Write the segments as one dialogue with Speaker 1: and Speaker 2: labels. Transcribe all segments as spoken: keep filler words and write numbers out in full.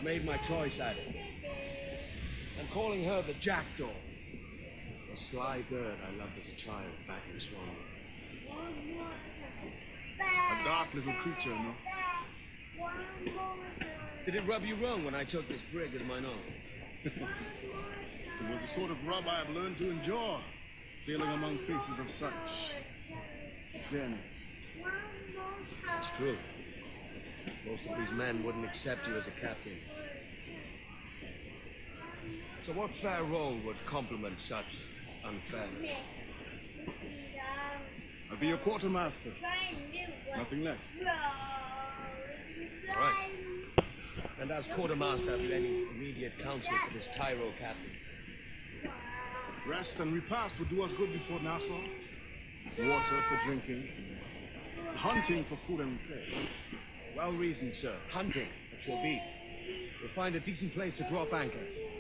Speaker 1: made my choice, Adam. I'm calling her the Jackdaw. A sly bird I loved as a child back in Swan.
Speaker 2: A dark little creature, no?
Speaker 1: Did it rub you wrong when I took this brig as mine own?
Speaker 2: It was the sort of rub I have learned to enjoy, sailing among faces of such fairness.
Speaker 1: It's true. Most of these men wouldn't accept you as a captain. So what fair role would complement such unfairness?
Speaker 2: I'll be your quartermaster. Nothing less.
Speaker 1: All right. And as quartermaster, have you any immediate counsel for this Tyro captain?
Speaker 2: Rest and repast would do us good before Nassau. Water for drinking. Hunting for food and repair.
Speaker 1: Well reasoned, sir. Hunting, it shall be. We'll find a decent place to drop anchor.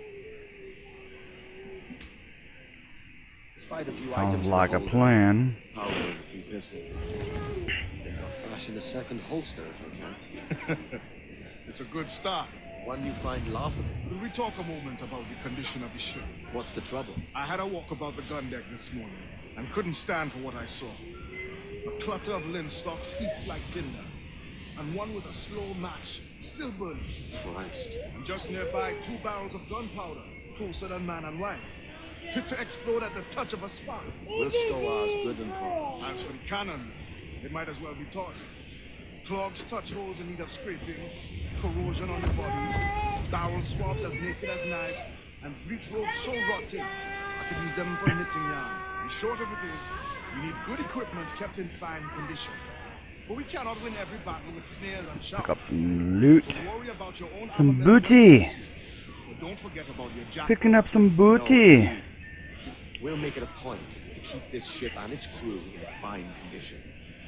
Speaker 1: Despite a few
Speaker 3: Sounds
Speaker 1: items
Speaker 3: like a plan.
Speaker 1: Powder and a few pistols. Think I'll fashion a second holster if I can.
Speaker 2: It's a good start.
Speaker 1: One you find laughable.
Speaker 2: Will we talk a moment about the condition of the ship?
Speaker 1: What's the trouble?
Speaker 2: I had a walk about the gun deck this morning and couldn't stand for what I saw. A clutter of linstocks heaped like tinder, and one with a slow match still burning.
Speaker 1: Christ.
Speaker 2: And just nearby, two barrels of gunpowder, closer than man and wife, fit to explode at the touch of a spark.
Speaker 1: We'll stow ours good and proper.
Speaker 2: As for the cannons, they might as well be tossed. Clogs touch holes in need of scraping, corrosion on the bodies, barrel swabs as naked as knife, and breech ropes so rotten I could use them for knitting yarn. The short of it is, we need good equipment kept in fine condition. But we cannot win every battle with snares and shouts.
Speaker 3: Pick up some loot.
Speaker 2: So worry about your own
Speaker 3: Some booty.
Speaker 2: but don't forget about your jack.
Speaker 3: Picking up some booty.
Speaker 1: No, we'll make it a point to keep this ship and its crew in fine condition.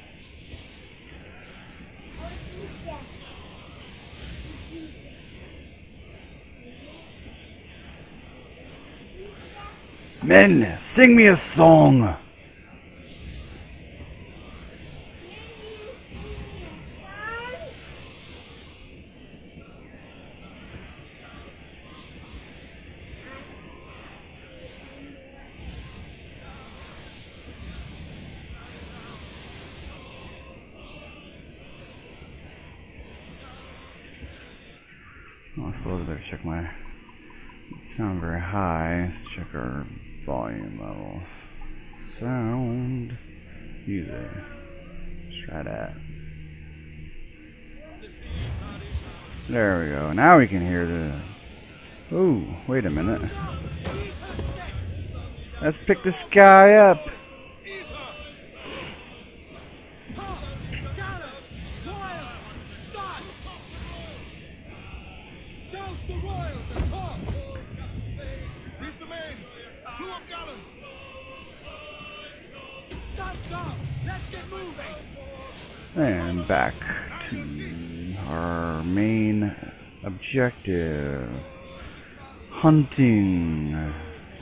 Speaker 3: Men, sing me a song. Oh, I suppose I better check my. It sound very high. Let's check our volume level. Sound. Music. Let's try that. There we go. Now we can hear the. Oh, wait a minute. Let's pick this guy up. And back to our main objective. Hunting.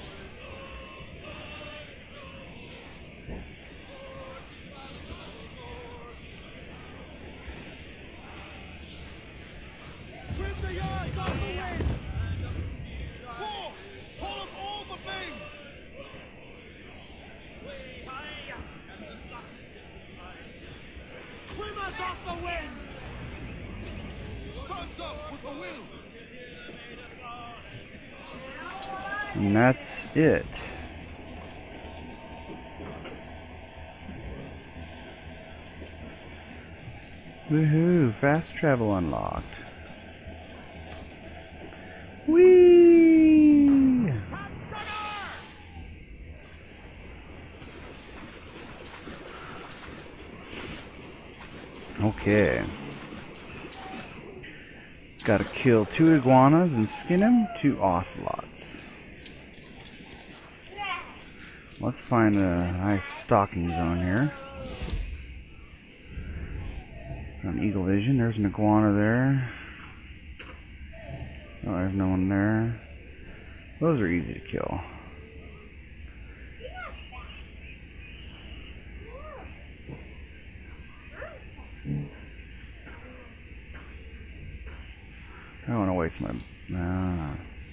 Speaker 3: And that's it. Woohoo! Fast travel unlocked. Whee! Okay. Gotta kill two iguanas and skin them, two ocelots. Let's find a nice stalking zone here. On Eagle Vision, there's an iguana there. Oh, there's no one there. Those are easy to kill. I don't want to waste my... Nah.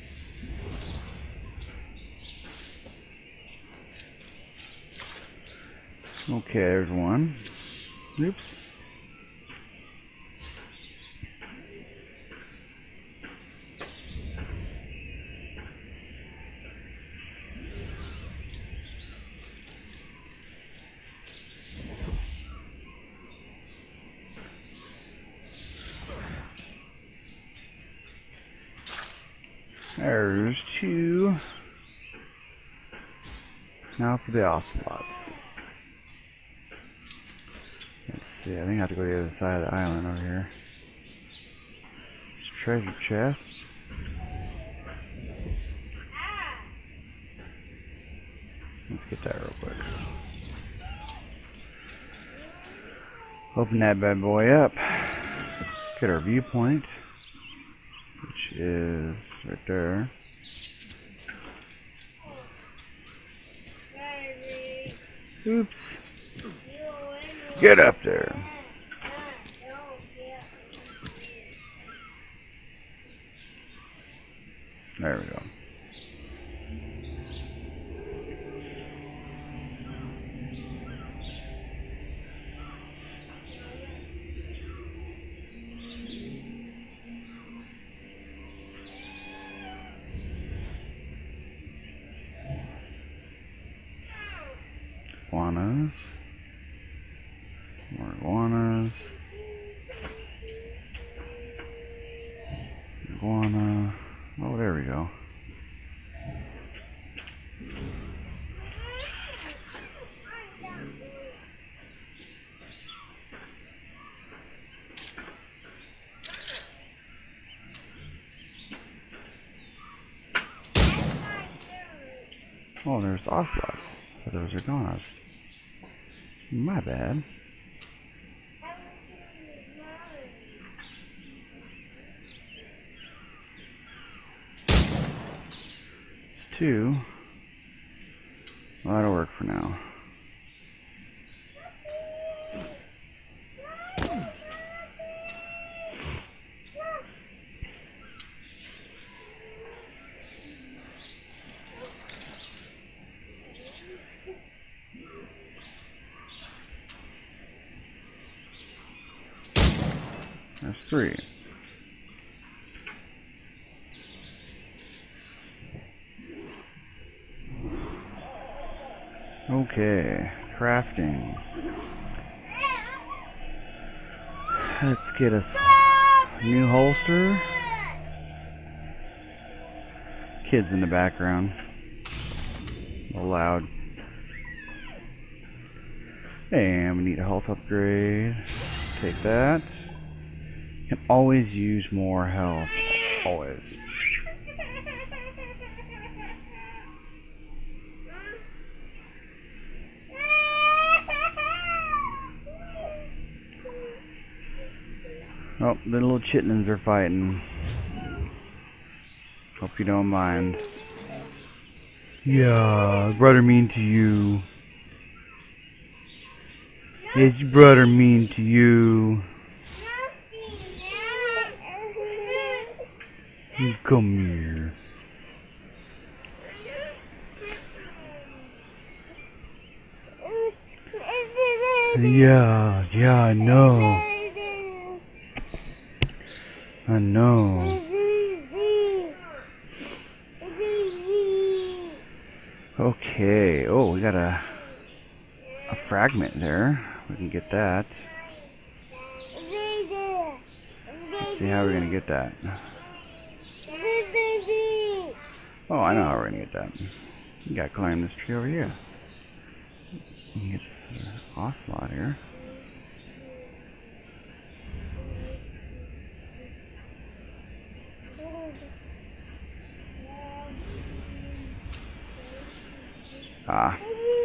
Speaker 3: Okay, there's one. Oops. There's two. Now for the ocelots. Let's see, I think I have to go to the other side of the island over here. There's a treasure chest. Let's get that real quick. Open that bad boy up. Get our viewpoint, which is right there. Oops. Get up there. There we go. Iguanas. More iguanas. Iguana. Oh, there we go. Oh, there's ocelots. But those are iguanas. My bad. It's two. Well, that'll work for now. That's three. Okay, crafting. Let's get us a new holster. Kids in the background. A little loud. And we need a health upgrade. Take that. Can always use more health. Always. Oh, the little chitlins are fighting. Hope you don't mind. Yeah, brother mean to you. Is your brother mean to you? You come here. Yeah, yeah, I know. I know. Okay. Oh, we got a a fragment there. We can get that. Let's see how we're gonna get that. Oh, I know how we're gonna get that. You gotta climb this tree over here. You can get this uh, ocelot here. Ah.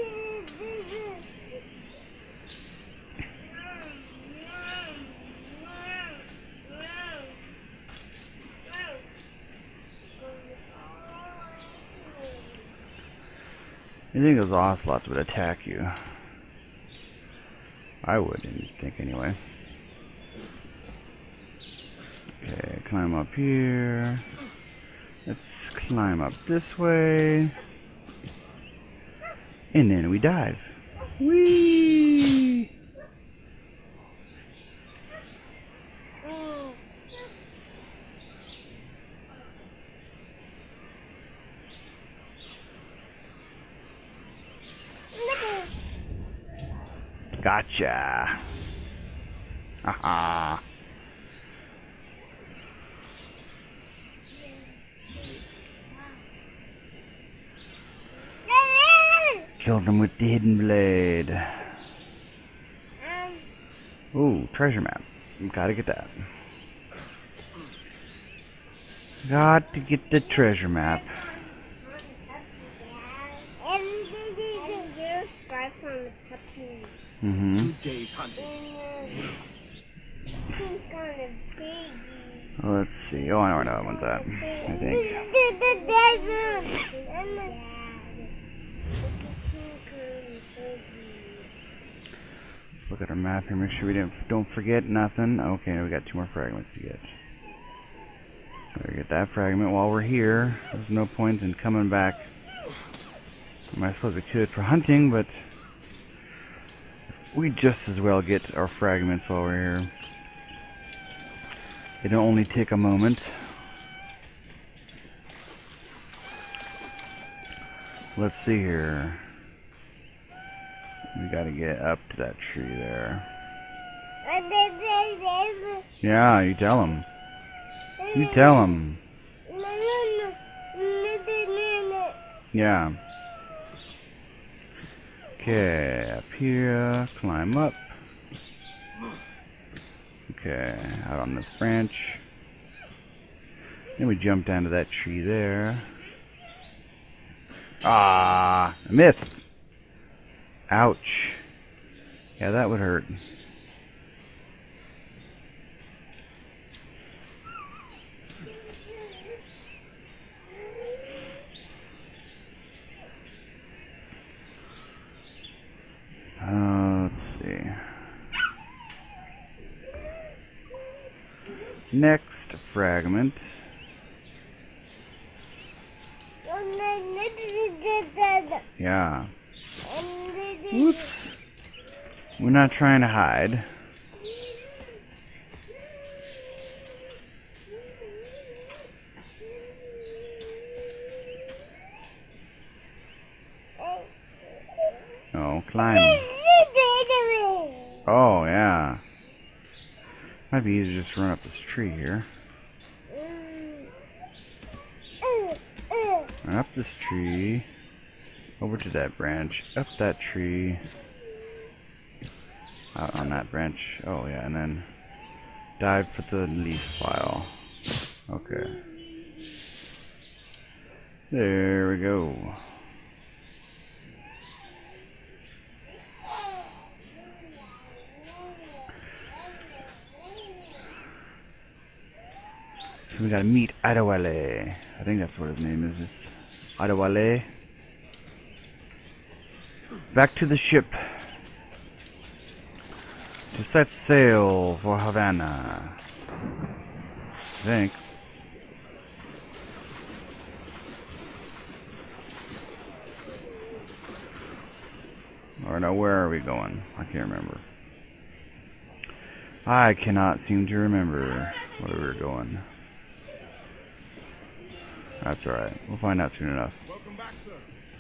Speaker 3: You think those ocelots would attack you? I wouldn't think anyway. Okay, climb up here. Let's climb up this way. And then we dive. Whee! Gotcha. Haha. Killed him with the hidden blade. Ooh, treasure map. Gotta get that. Got to get the treasure map. Mm-hmm.
Speaker 1: Good days hunting.
Speaker 3: Let's see. Oh, I know where that one's at. I think. Let's look at our map here. Make sure we didn't don't forget nothing. Okay, we got two more fragments to get. Gotta get that fragment while we're here. There's no point in coming back. I suppose we could for hunting, but we just as well get our fragments while we're here. It'll only take a moment. Let's see here. We gotta get up to that tree there. Yeah, you tell him. You tell him. Yeah. Okay, up here, climb up. Okay, out on this branch. Then we jump down to that tree there. Ah, I missed. Ouch. Yeah, that would hurt. Uh, let's see. Next fragment. Yeah. Whoops. We're not trying to hide. Oh, climb. Oh, yeah. Might be easier to just run up this tree here. Run up this tree. Over to that branch. Up that tree. Out on that branch. Oh, yeah, and then dive for the leaf pile. Okay. There we go. So we gotta meet Adewale. I think that's what his name is. Is Adewale. Back to the ship. To set sail for Havana. I think. Or no, where are we going? I can't remember. I cannot seem to remember where we were going. That's alright. We'll find out soon enough.
Speaker 2: Welcome back, sir.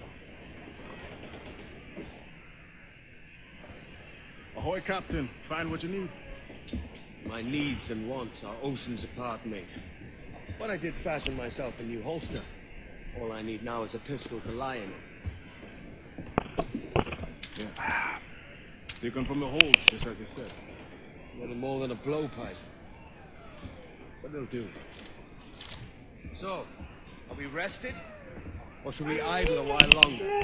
Speaker 2: Ahoy, Captain. Find what you need.
Speaker 1: My needs and wants are oceans apart, mate. But I did fashion myself a new holster. All I need now is a pistol to lie in it.
Speaker 2: Yeah. Taken from the hold, just as you said.
Speaker 1: Little more than a blowpipe. But it'll do. So, are we rested? Or should we idle a while longer?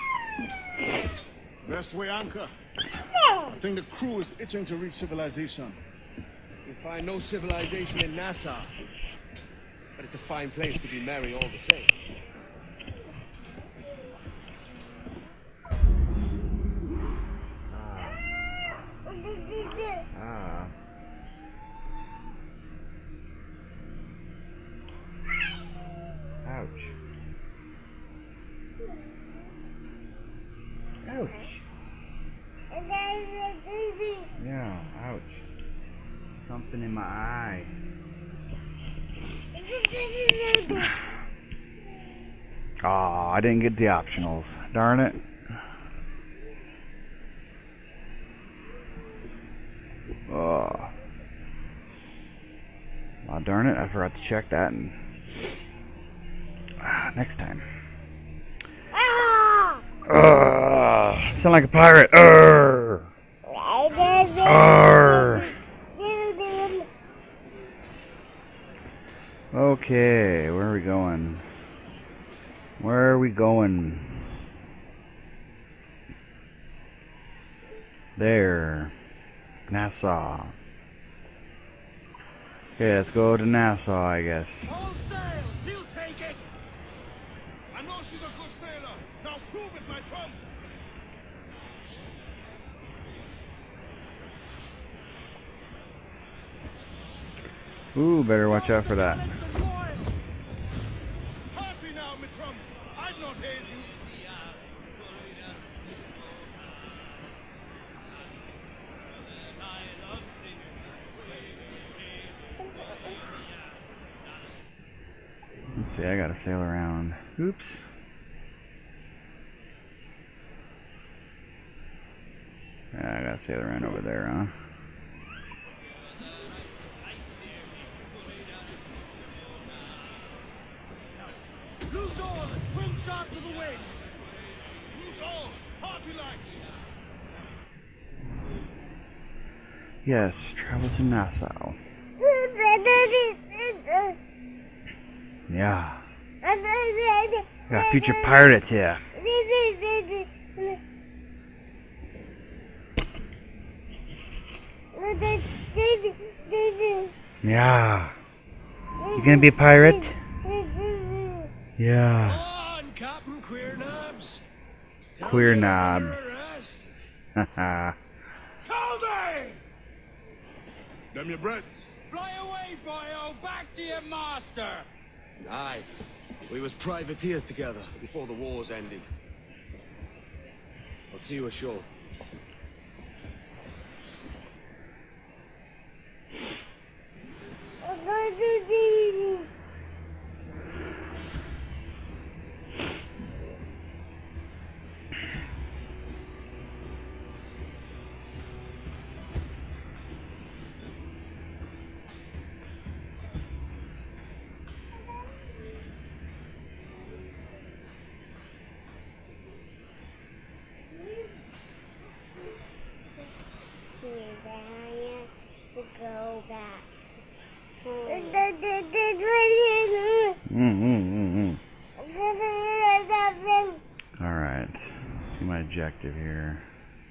Speaker 2: Best way anchor. I think the crew is itching to reach civilization.
Speaker 1: We find no civilization in Nassau. But it's a fine place to be merry all the same. Ah.
Speaker 3: Something in my eye. Aw, I didn't get the optionals. Darn it. Oh. Aw, darn it. I forgot to check that. And ah, next time. Uh, sound like a pirate. Arrgh. Arrgh. Okay, where are we going? Where are we going? There. Nassau. Okay, let's go to Nassau, I guess.
Speaker 2: All sails, he'll take it. I know she's a good sailor. Now prove it, my trumps.
Speaker 3: Ooh, better watch out for that.
Speaker 2: Party now, my trumps. I'm not hazy.
Speaker 3: Let's see, I gotta sail around. Oops. Yeah, I gotta sail around over there, huh?
Speaker 2: Loose all and swim sharp to the wind. Loose all, party like.
Speaker 3: Yes, travel to Nassau. Yeah. Got a future pirate here. Yeah. You gonna be a pirate? Yeah.
Speaker 1: Come on, Captain Queer Knobs. Tell
Speaker 3: Queer
Speaker 1: me
Speaker 3: knobs.
Speaker 2: Tell they! Them your breads.
Speaker 4: Fly away, boyo! Back to your master!
Speaker 1: Aye. We was privateers together before the wars ended. I'll see you ashore.
Speaker 5: Go back.
Speaker 3: Mm, mm, mm, mm. Alright. See my objective here.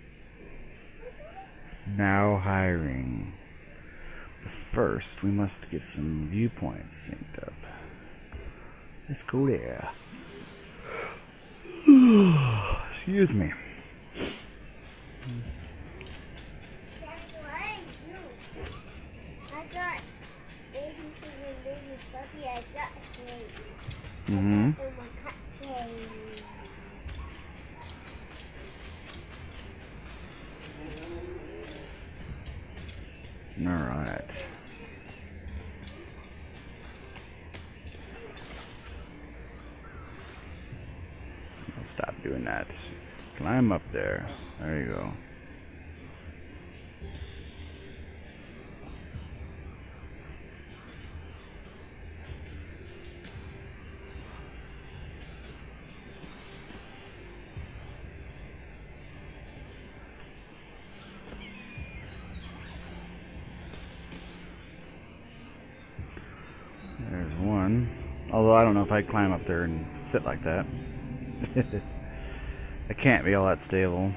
Speaker 3: Now hiring. But first, we must get some viewpoints synced up. Let's go there. Excuse me. Mm-hmm. All right. I'll stop doing that. Climb up there. There you go. There's one. Although I don't know if I'd climb up there and sit like that. I can't be all that stable.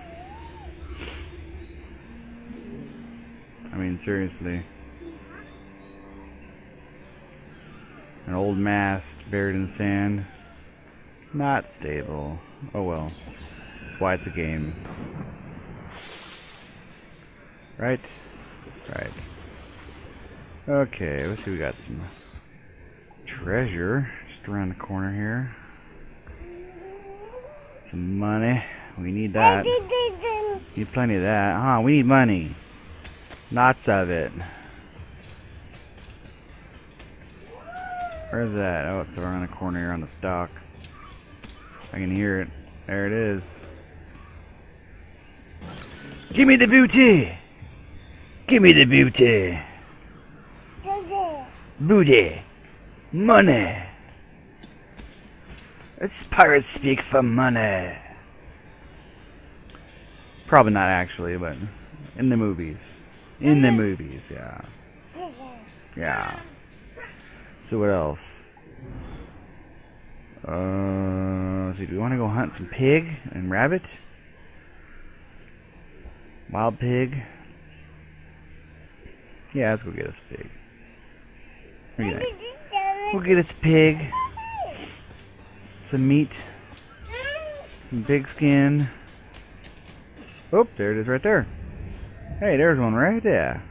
Speaker 3: I mean, seriously. An old mast buried in the sand. Not stable. Oh well. That's why it's a game. Right? Right. Okay, let's see, we got some treasure just around the corner here. Some money. We need that. Need plenty of that. Huh, we need money. Lots of it. Where's that? Oh, it's around the corner here on the stalk. I can hear it. There it is. Give me the booty! Give me the booty! Booty! Money! It's pirates speak for money. Probably not actually, but in the movies. In the movies, yeah. Yeah. So what else? Uh, let's see, do we want to go hunt some pig and rabbit? Wild pig? Yeah, let's go get us a pig. What do you think? We'll get us a pig. Some meat. Some pig skin. Oh, there it is right there. Hey, there's one right there.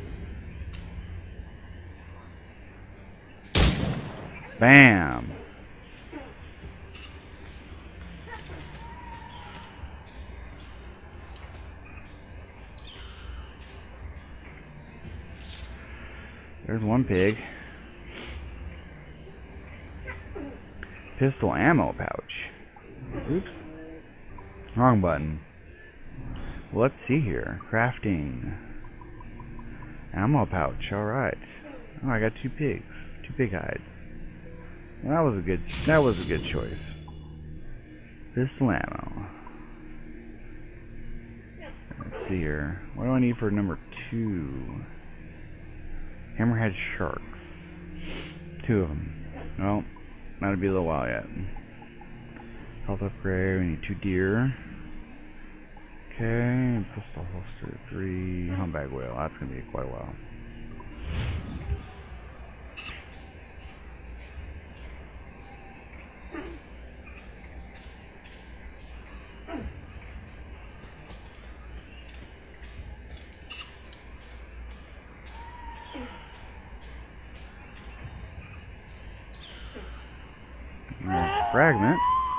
Speaker 3: Bam. There's one pig. Pistol ammo pouch. Oops. Wrong button. Well, let's see here. Crafting. Ammo pouch. Alright. Oh, I got two pigs. Two pig hides. Well, that was a good that was a good choice. Pistol ammo. Let's see here. What do I need for number two? Hammerhead sharks. Two of them. Well, that'll be a little while yet. Health upgrade. We need two deer. Okay. Pistol holster. Three. Humpback whale. That's gonna be quite a while. There's a fragment.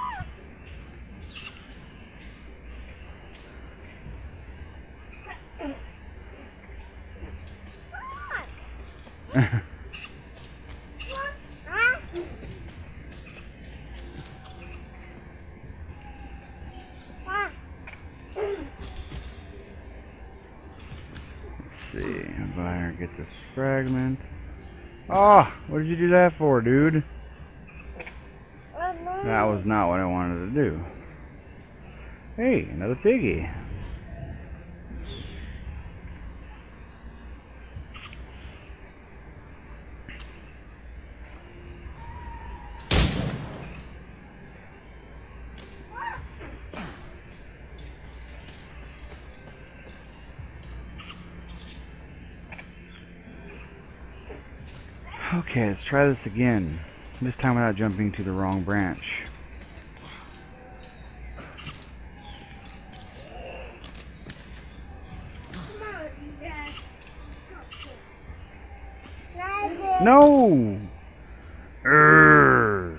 Speaker 3: Let's see. If I get this fragment. Oh, what did you do that for, dude? That was not what I wanted to do. Hey, another piggy. Okay, let's try this again. This time without jumping to the wrong branch. No! Urgh.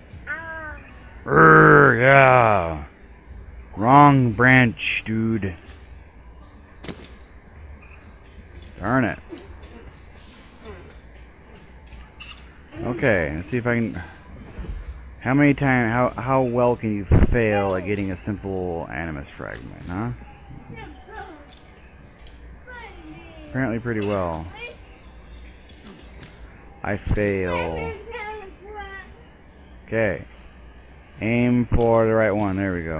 Speaker 3: Urgh, yeah. Wrong branch, dude. Darn it. Okay, let's see if I can. How many times? How how well can you fail at getting a simple animus fragment, huh? Apparently, pretty well. I fail. Okay, aim for the right one. There we go.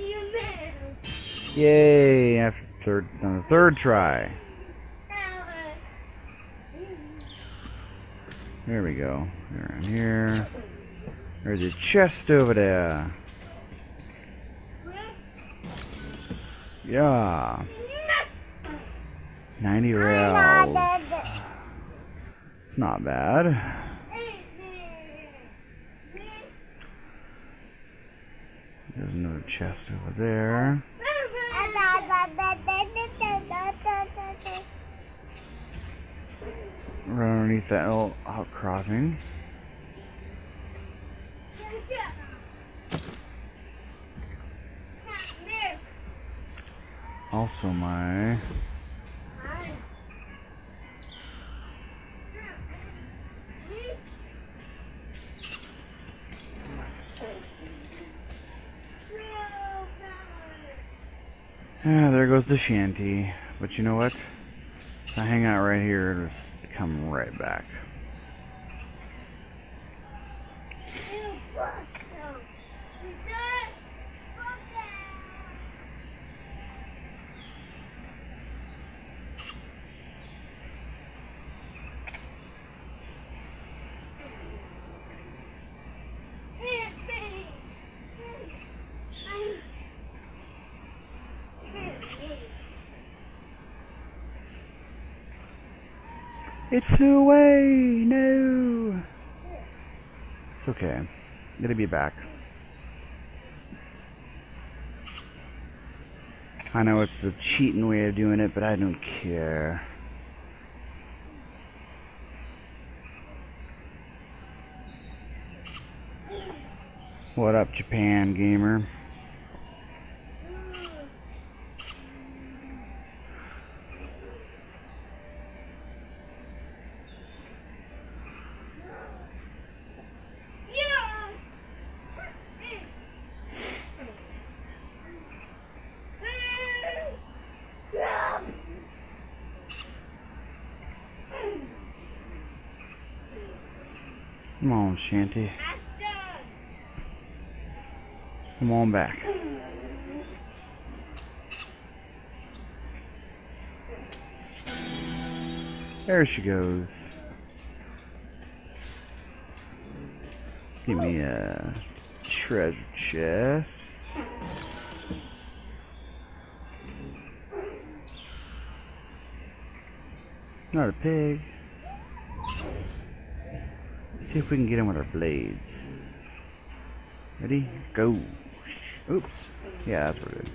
Speaker 3: Yay! After third, on the third try. There we go. Around here. There's a chest over there. Yeah. ninety rails. It's not bad. There's another chest over there. Right underneath that little outcropping. Also my Ah, there goes the shanty. But you know what? If I hang out right here, it'll just come right back. It flew away! No! It's okay. It'll be back. I know it's a cheating way of doing it, but I don't care. What up, Japan gamer? Come on, Shanty. Come on back. There she goes. Give me a treasure chest. Not a pig. Let's see if we can get him with our blades. Ready? Go. Oops. Yeah, that's what it is.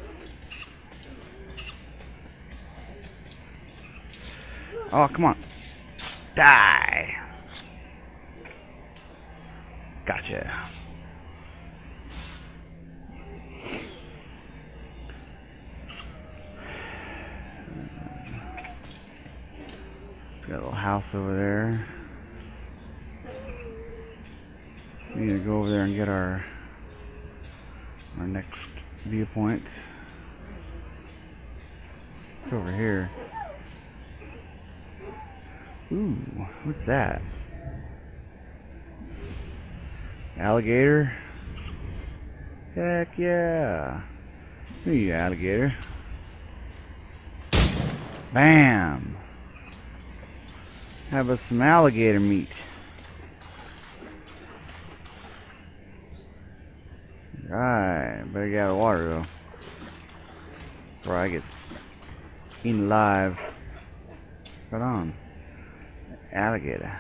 Speaker 3: Oh, come on. Die. Gotcha. Got a little house over there. We need to go over there and get our our next viewpoint. It's over here. Ooh, what's that? Alligator? Heck yeah! Here you alligator. Bam! Have us some alligator meat. Right, better get out of water though. Before I get eaten alive. Right on. Alligator.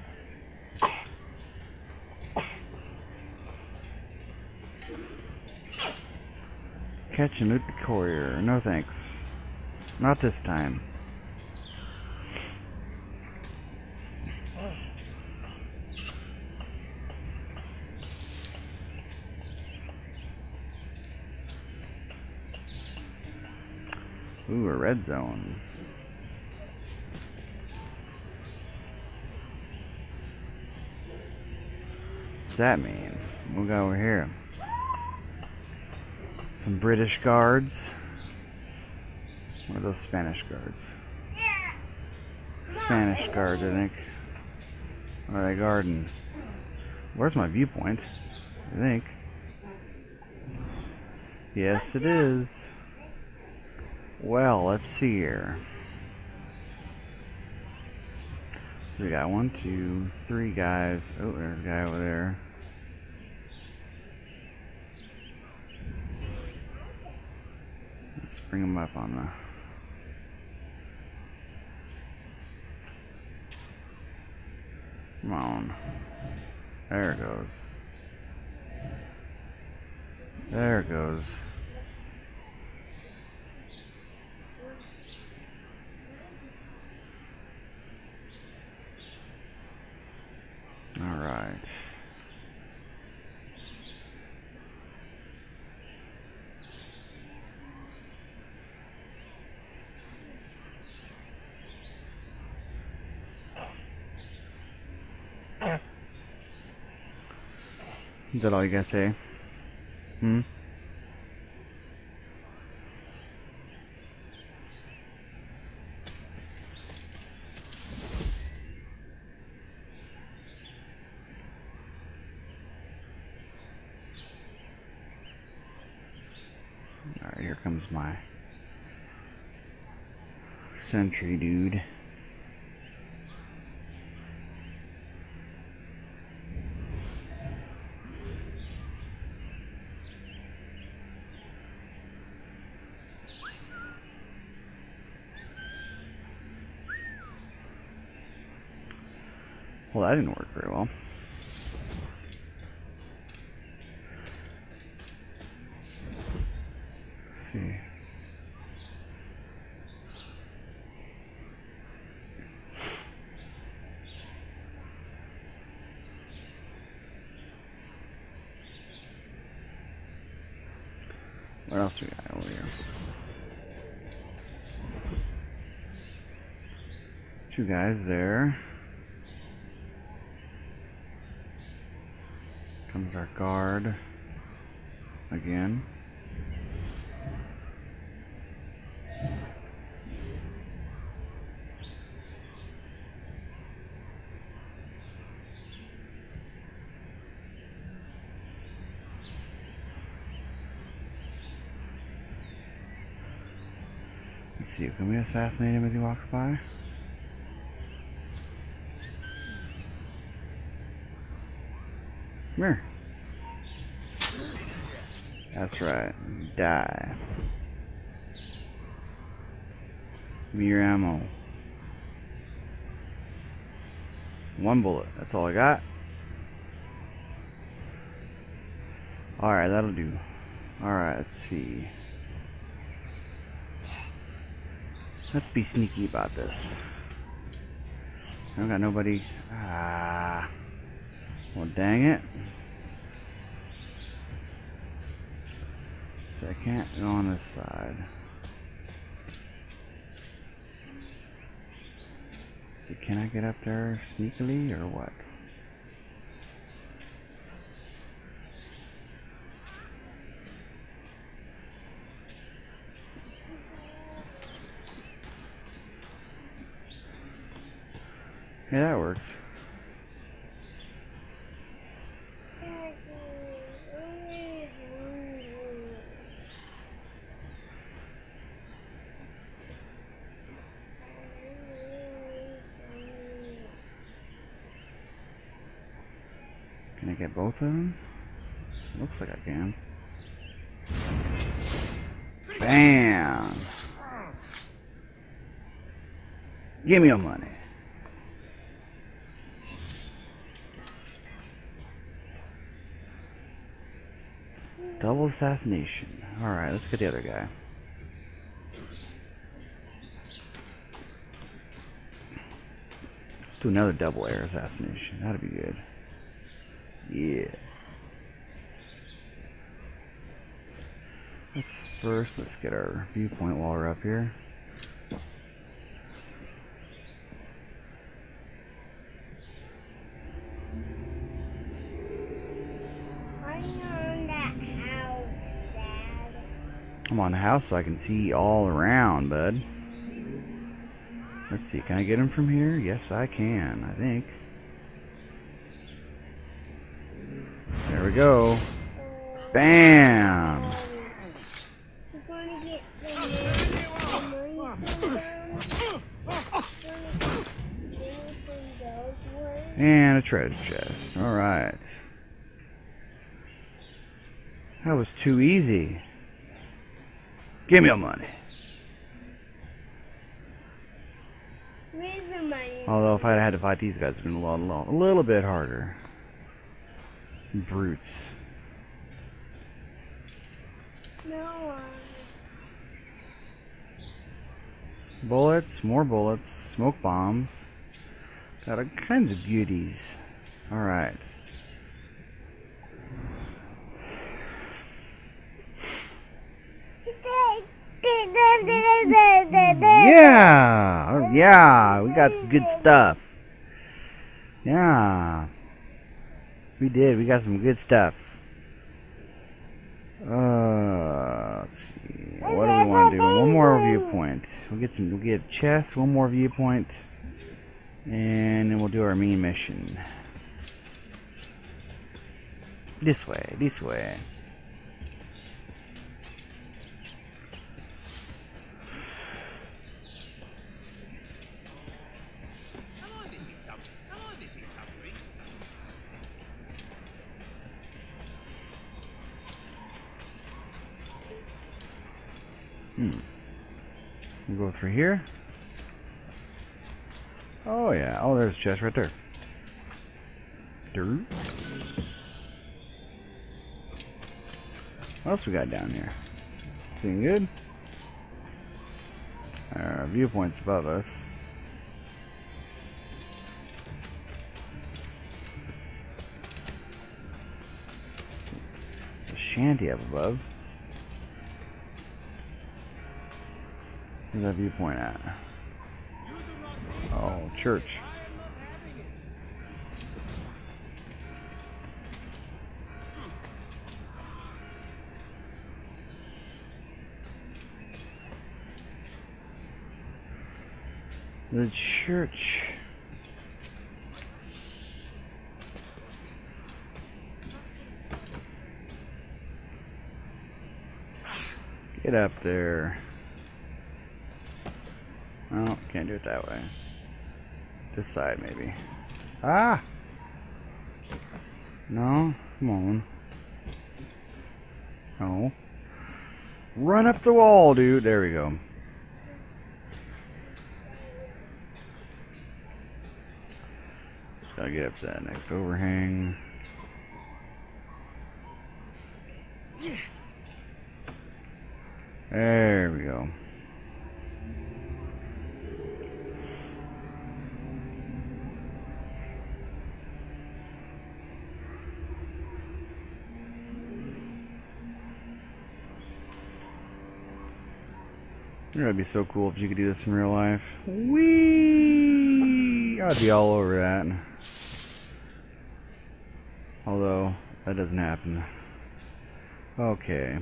Speaker 3: Catch and loot the courier. No thanks. Not this time. Ooh, a red zone. What's that mean? We'll go over here. Some British guards. Or those Spanish guards? Spanish guards, I think. What are they guarding? Where's my viewpoint? I think. Yes, it is. Well, let's see here. So we got one, two, three guys. Oh, there's a guy over there. Let's bring him up on the... Come on. There it goes. There it goes. All right. Is that all you gotta say? Hmm? here comes my sentry dude. Well, that didn't work very well. Let's see. What else we got over here? Two guys there. Comes our guard again. Let's see, can we assassinate him as he walks by? Come here. That's right. Die. Give me your ammo. One bullet. That's all I got. Alright, that'll do. Alright, let's see. Let's be sneaky about this. I don't got nobody. Ah. Well, dang it. So I can't go on this side. So can I get up there sneakily or what? Yeah, that works. Can I get both of them? Looks like I can. Bam! Give me your money. Double assassination. Alright, let's get the other guy. Let's do another double air assassination. That'd be good. Yeah. Let's first, let's get our viewpoint while we're up here. I'm on the house so I can see all around, bud. Let's see, can I get him from here? Yes, I can, I think. There we go. Bam! And a treasure chest. Alright. That was too easy. Give me your money.
Speaker 5: Where's the money?
Speaker 3: Although if I had to fight these guys, it's been a little, a little bit harder. Brutes.
Speaker 5: No one.
Speaker 3: Bullets, more bullets, smoke bombs. Got all kinds of beauties. Alright. Yeah! Oh, yeah! We got good stuff. Yeah. We did. We got some good stuff. Uh, let's see. What do we want to do? One more viewpoint. We'll get some. We'll get chest. One more viewpoint, and then we'll do our main mission. This way. This way. Hmm. We go through here. Oh yeah. Oh, there's a chest right there. Dirt. What else we got down here? Anything good? Our viewpoint's above us. A shanty up above. Where's that viewpoint at? Oh, church. The church. Get up there. Oh, can't do it that way. This side, maybe. Ah! No, come on. No. Run up the wall, dude. There we go. Just gotta get up to that next overhang. There we go. That'd be so cool if you could do this in real life. Whee! I'd be all over that. Although, that doesn't happen. Okay.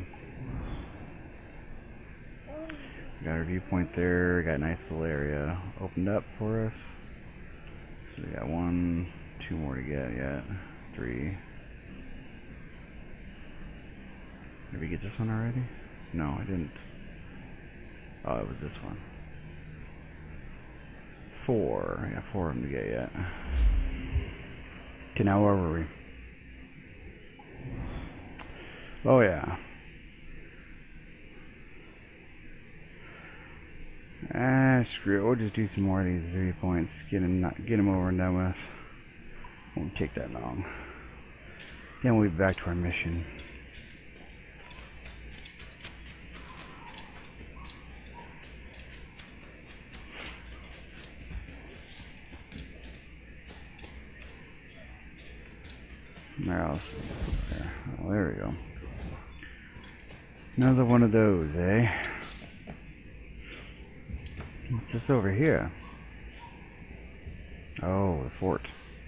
Speaker 3: Got our viewpoint there. Got a nice little area opened up for us. So we got one, two more to get yet. Three. Did we get this one already? No, I didn't. Oh, it was this one. Four. I got four of them to get yet. Okay, now where were we? Oh yeah. Ah, screw it. We'll just do some more of these three points. Get them, not, get them over and done with. Won't take that long. Then we'll be back to our mission. Where else? There. Oh, there we go. Another one of those, eh? What's this over here? Oh, the fort.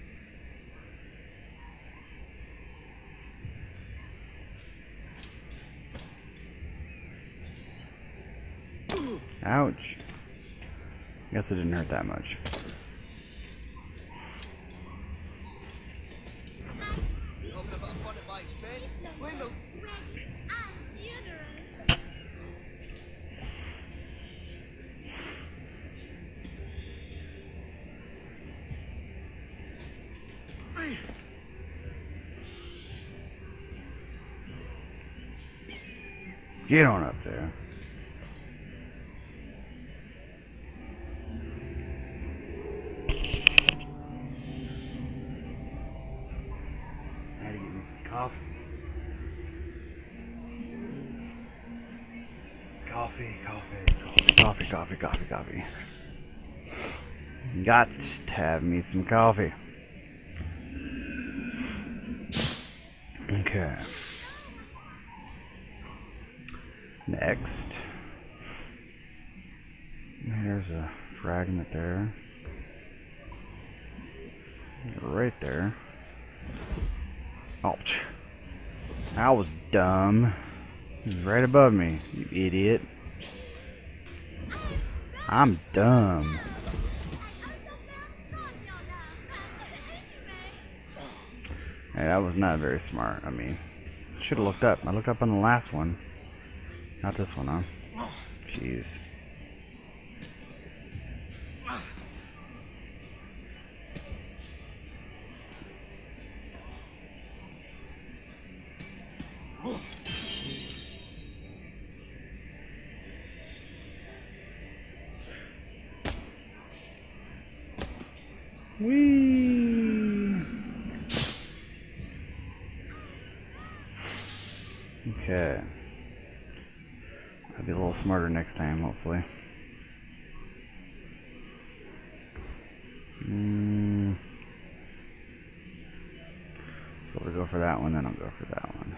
Speaker 3: Ouch. Guess it didn't hurt that much. Get on up there. I had to get me some coffee. Coffee, coffee, coffee, coffee, coffee, coffee, coffee. Got to have me some coffee. Okay. Next, there's a fragment there, right there. Ouch! I was dumb. He was right above me, you idiot. I'm dumb. Hey, that was not very smart. I mean, should have looked up. I looked up on the last one. Not this one, huh? Jeez. Okay. I'll be a little smarter next time, hopefully. Mm. So we'll go for that one, then I'll go for that one.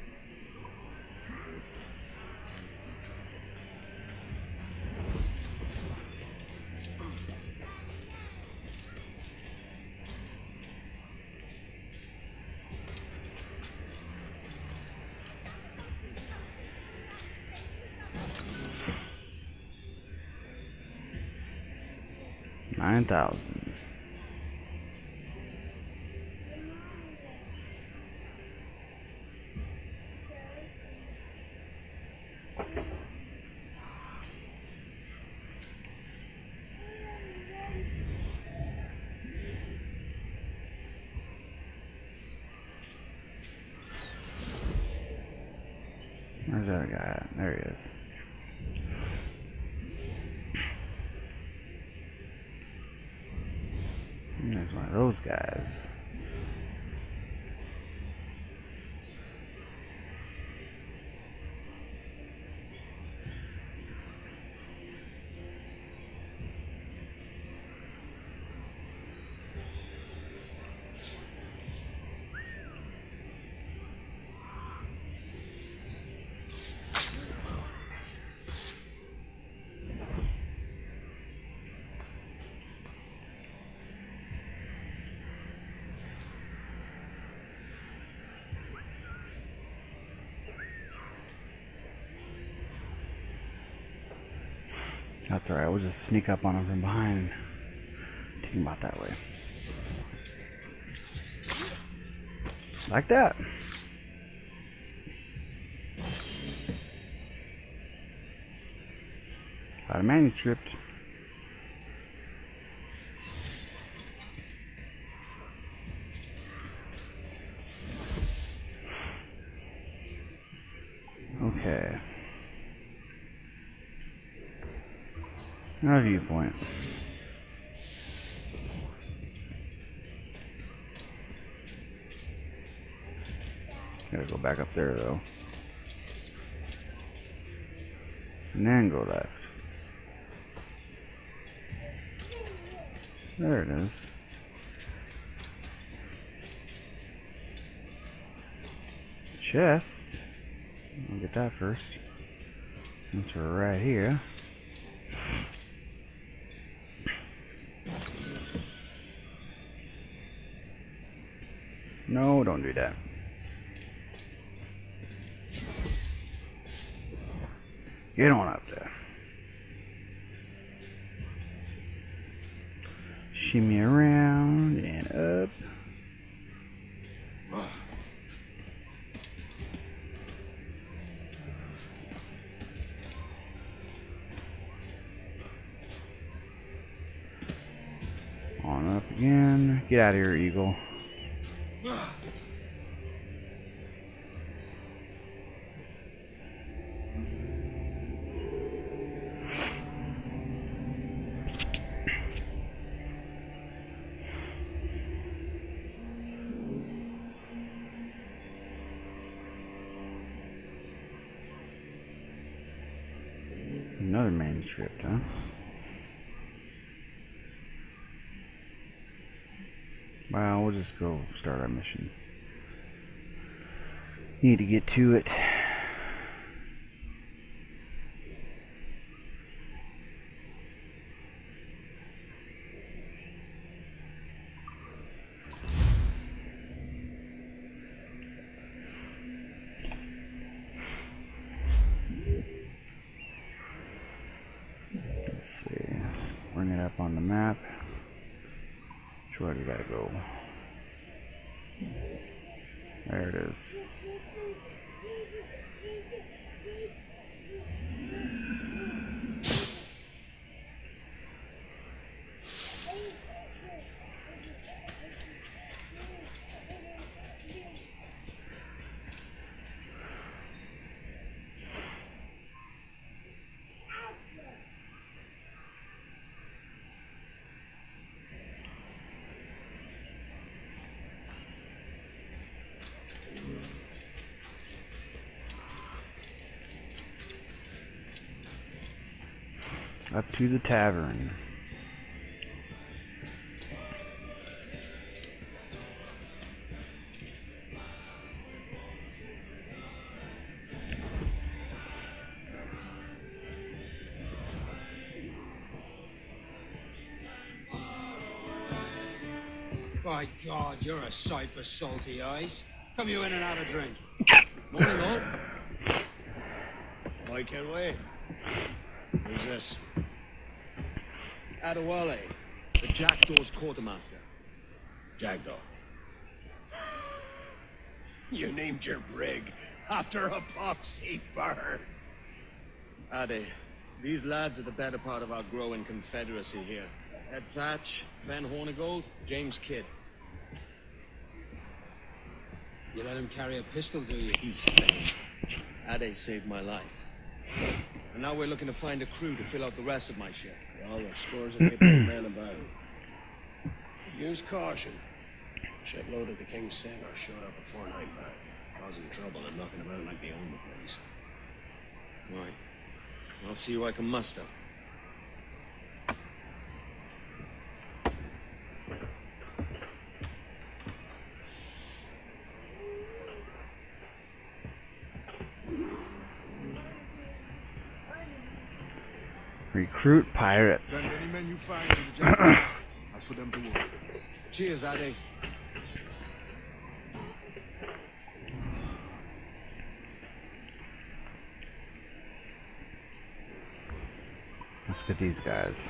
Speaker 3: Nine thousand. Where's that guy at? There he is. There's one of those guys. That's alright, we'll just sneak up on him from behind. Take him out that way. Like that. Got a manuscript. Okay. No viewpoint. Gotta go back up there though. And then go left. There it is. Chest. I'll get that first. Since we're right here. No, don't do that. Get on up there. Shimmy around and up. On up again. Get out of here, eagle. Another manuscript, huh? Well, we'll just go start our mission. Need to get to it. Let's see. Let's bring it up on the map. Which way do we gotta go? There it is. Up to the tavern.
Speaker 4: By God, you're a sight for salty eyes. Come you in and have a drink.
Speaker 1: Morning, all. Boy Kenway. Who's this? Adewale, the Jackdaw's quartermaster.
Speaker 6: Jackdaw. You named your brig after a poxy bird.
Speaker 1: Ade, these lads are the better part of our growing confederacy here. Ed Thatch, Ben Hornigold, James Kidd.
Speaker 4: You let him carry a pistol, do you?
Speaker 1: Peace, Ben. Ade saved my life. And now we're looking to find a crew to fill out the rest of my ship.
Speaker 6: All their scores of people men about. Use caution. Shipload of the King's Sailor showed up a fortnight back, causing trouble and knocking about like they own the place.
Speaker 1: Right. I'll see who I can muster.
Speaker 3: Recruit pirates.
Speaker 2: Send any men you find in the jungle. Ask for them to work.
Speaker 1: Cheers, Ade.
Speaker 3: Let's get these guys.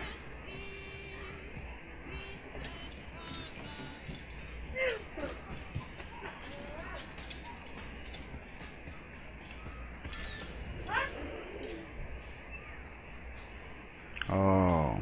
Speaker 3: Oh.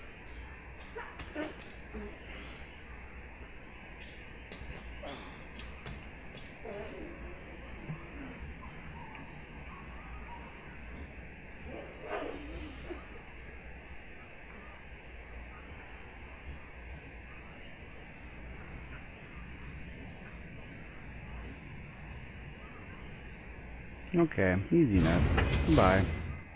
Speaker 3: Okay, easy enough. Bye.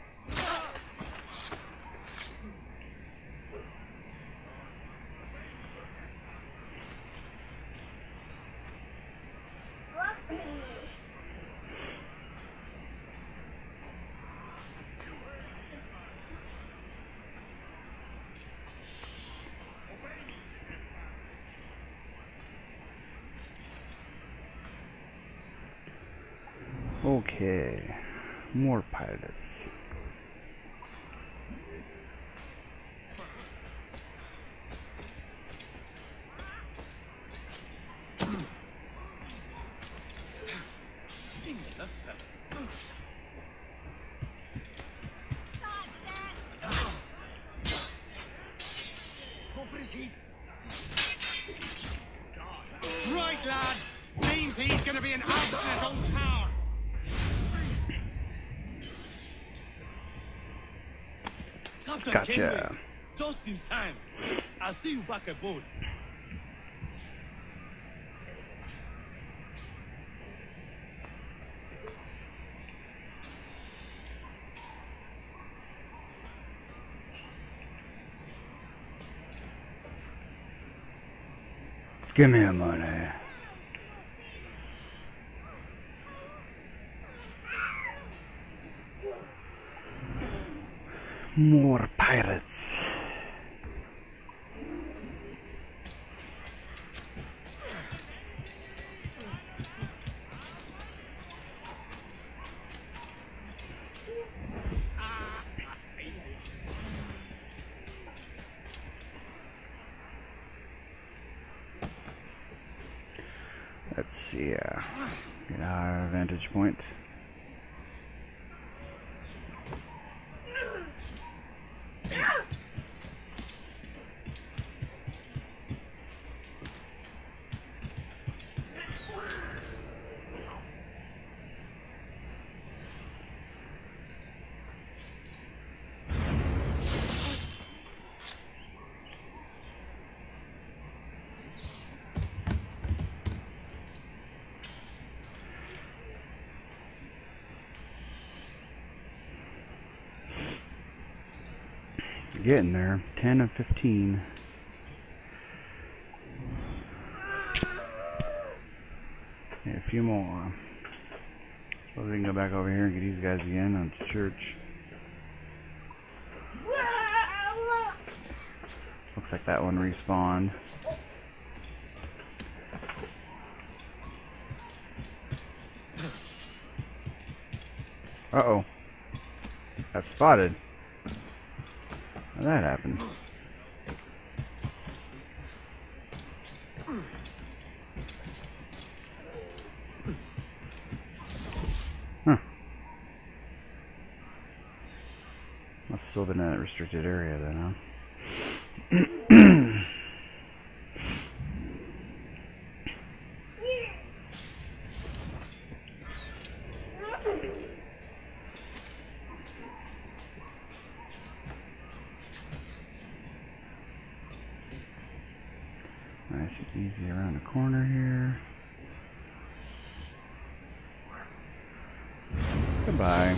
Speaker 3: Okay, more pilots.
Speaker 4: Right, lads. Seems he's going to be an ounce in his own tower.
Speaker 6: Captain
Speaker 3: Gotcha.
Speaker 6: Kenway, just in time. I'll see you back aboard.
Speaker 3: Give me your money. More pirates. Let's see, uh, get our vantage point. Getting there. ten of fifteen. Okay, a few more. So we can go back over here and get these guys again on church. Looks like that one respawned. Uh-oh. Got spotted. How'd that happen? Huh. Must still been in a restricted area then, huh? Nice and easy around the corner here. Goodbye.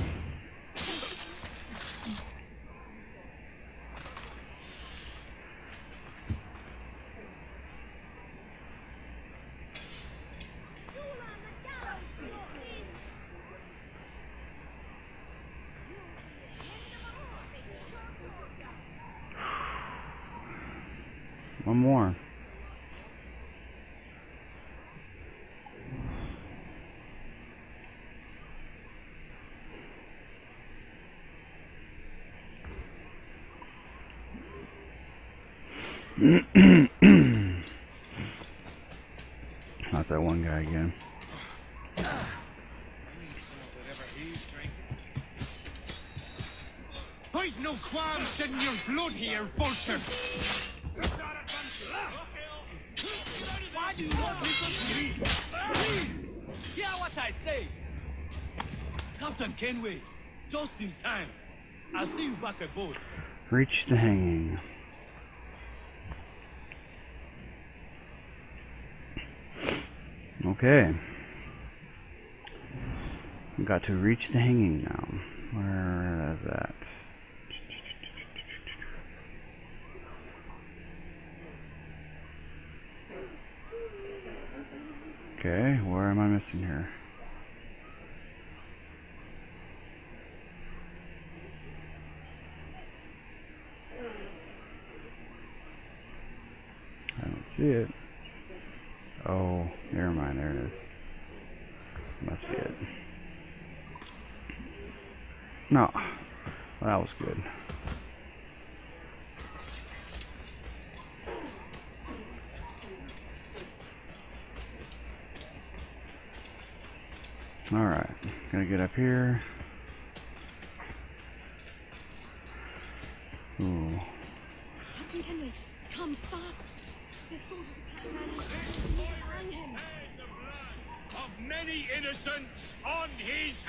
Speaker 3: One more. That's that one guy again.
Speaker 4: I've no qualms shedding your blood here, vulture. Why do you want me to leave? Hear what I say. Captain Kenway, just in time. I'll see you back aboard.
Speaker 3: Reach the hanging. Okay. We got to reach the hanging now. Where is that? Okay, where am I missing here? I don't see it. Oh, never mind, there it is. Must be it. No. Well, that was good. Alright, gonna get up here. Ooh.
Speaker 7: Captain Kenway, come fast. The soldiers are behind him.
Speaker 4: Of many innocents on his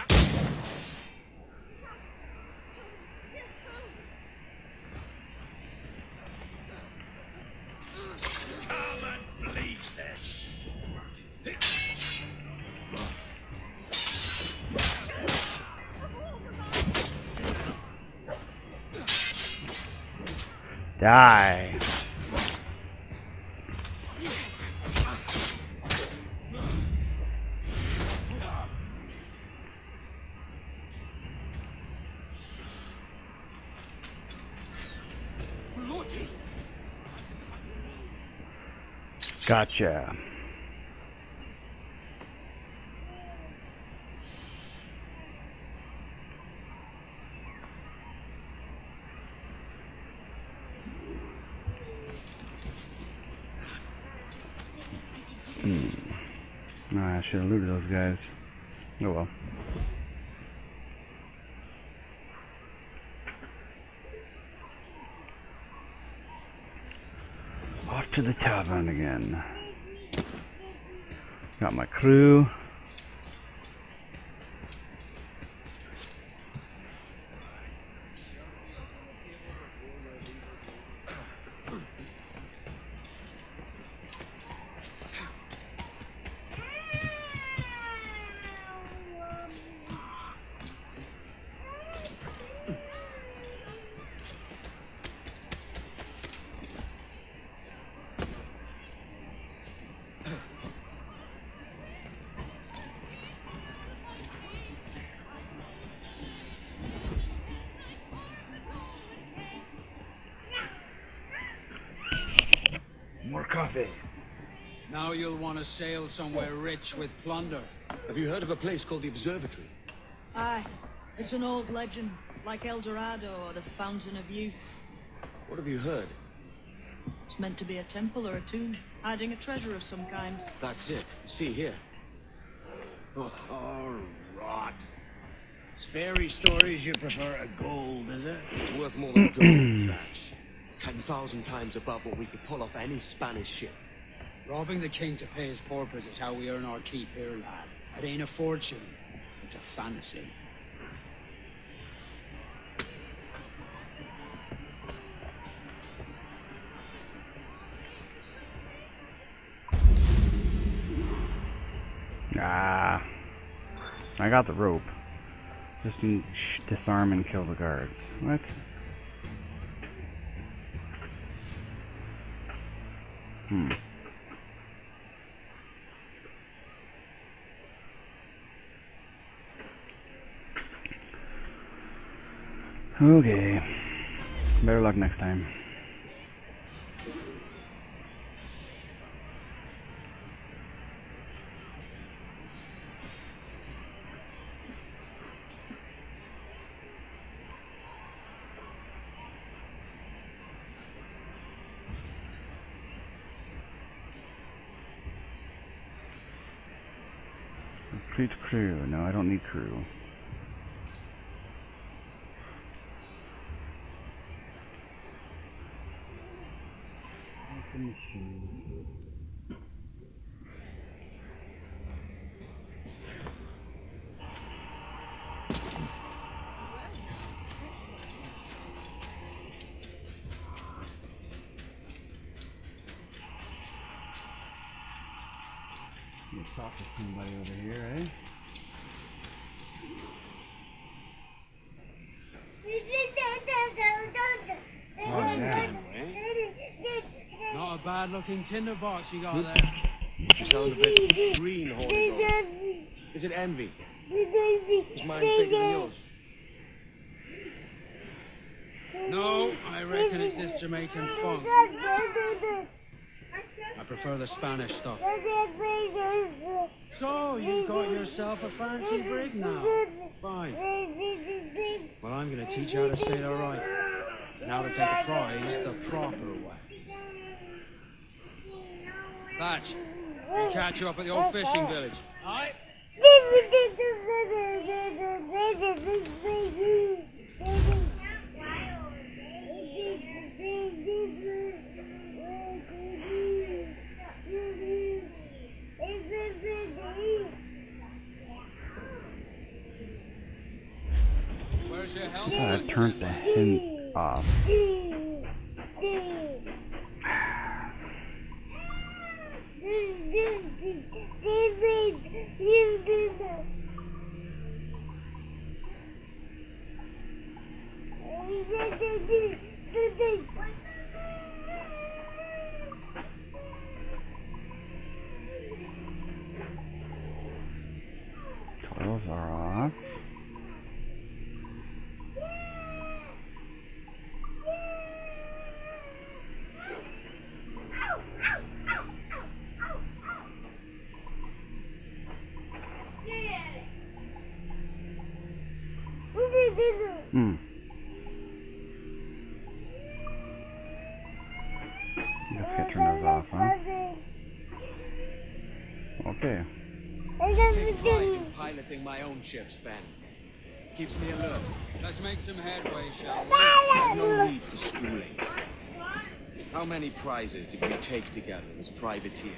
Speaker 4: come and bleed this.
Speaker 3: Die. Gotcha. Hmm. No, I should have looted those guys. Oh well. Off to the tavern again. Got my crew.
Speaker 8: coffee.
Speaker 9: Now you'll want to sail somewhere rich with plunder.
Speaker 1: Have you heard of a place called the Observatory?
Speaker 7: Aye. It's an old legend, like El Dorado or the Fountain of Youth.
Speaker 1: What have you heard?
Speaker 7: It's meant to be a temple or a tomb, hiding a treasure of some kind.
Speaker 1: That's it. See here.
Speaker 6: Oh, oh, rot. It's fairy stories you prefer to gold, is it?
Speaker 1: It's worth more than gold, Thatch. Ten thousand times above what we could pull off any Spanish ship.
Speaker 9: Robbing the king to pay his porpoise is how we earn our keep here, lad. It ain't a fortune. It's a fantasy.
Speaker 3: Ah, I got the rope. Just need to disarm and kill the guards. What? Hmm. Okay. Better luck next time. Complete crew. No, I don't need crew. You talk to somebody over here, eh? Oh, yeah.
Speaker 9: Not a bad looking tinderbox you got there.
Speaker 1: You sound a bit green, Holy God. Is it envy? Is mine bigger than yours?
Speaker 9: No, I reckon it's this Jamaican funk. I prefer the Spanish stuff. So, you got yourself a fancy brig now. Fine. Well, I'm going to teach you how to sail all right. Now to take a prize the proper way. Thatch, I'll catch you up at the old fishing village. Aye? Where's your help?
Speaker 3: I turned the hints off. Those are off. Hmm. I guess I can't turn those off, huh? Okay.
Speaker 1: Take pride in piloting my own ships, Ben. Keeps me alert.
Speaker 9: Let's make some headway, shall we?
Speaker 1: I've no need for schooling. How many prizes did we take together as privateers?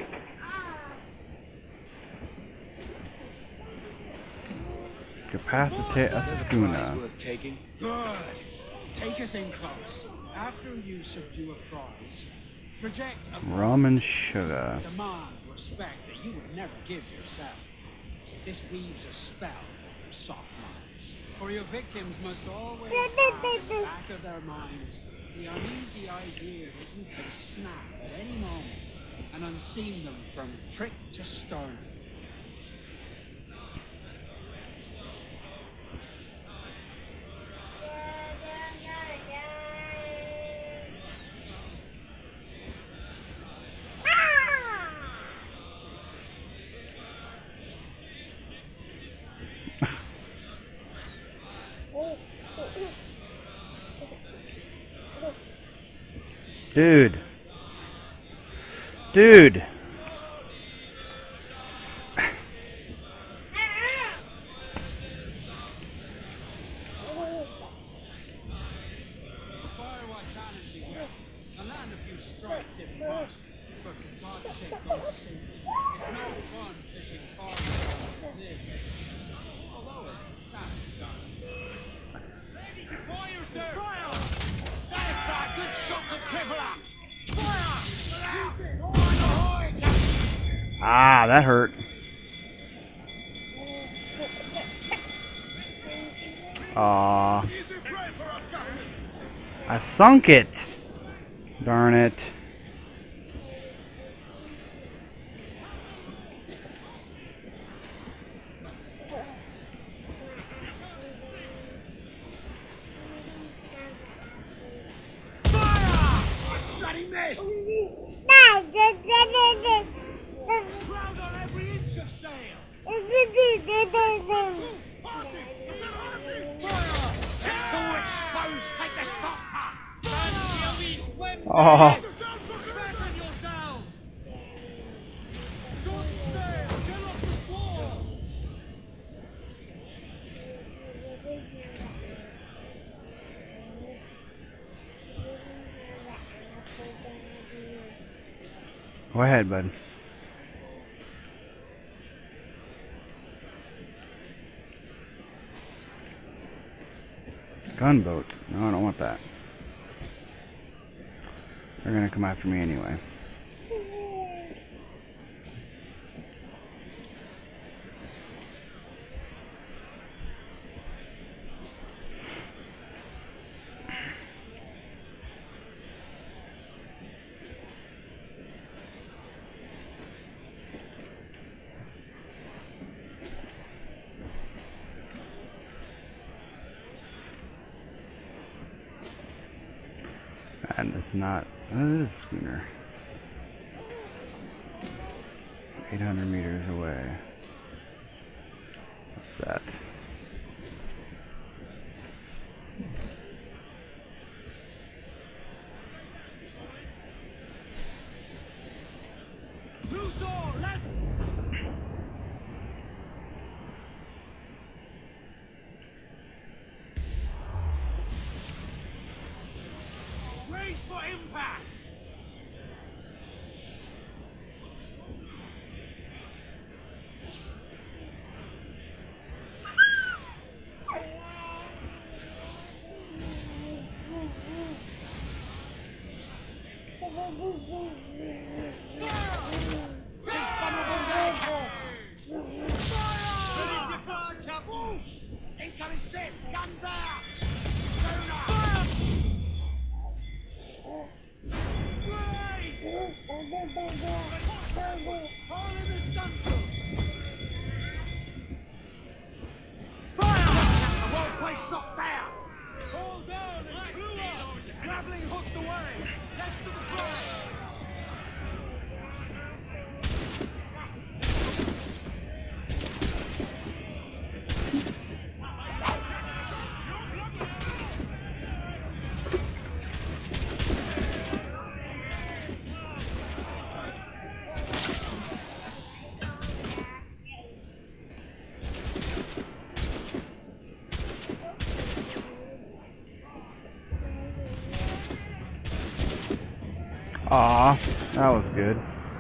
Speaker 3: Capacitate a schooner.
Speaker 1: Worth taking?
Speaker 9: Good. Take us in close. After you subdue a prize, project a
Speaker 3: Rum and sugar.
Speaker 9: demand respect that you would never give yourself. This weaves a spell over soft minds. For your victims must always have in the back of their minds the uneasy idea that you could snap at any moment and unseam them from prick to sternum.
Speaker 3: Dude. Dude. Ah, that hurt. Aw. I sunk it. Darn it. Oh. Go ahead, bud. Gunboat. No, I don't want that. They're gonna come after me anyway. And it's not. Oh, it is a schooner. eight hundred meters away. What's that?
Speaker 4: For impact. Incoming ship, guns out.
Speaker 3: Aw, that was good.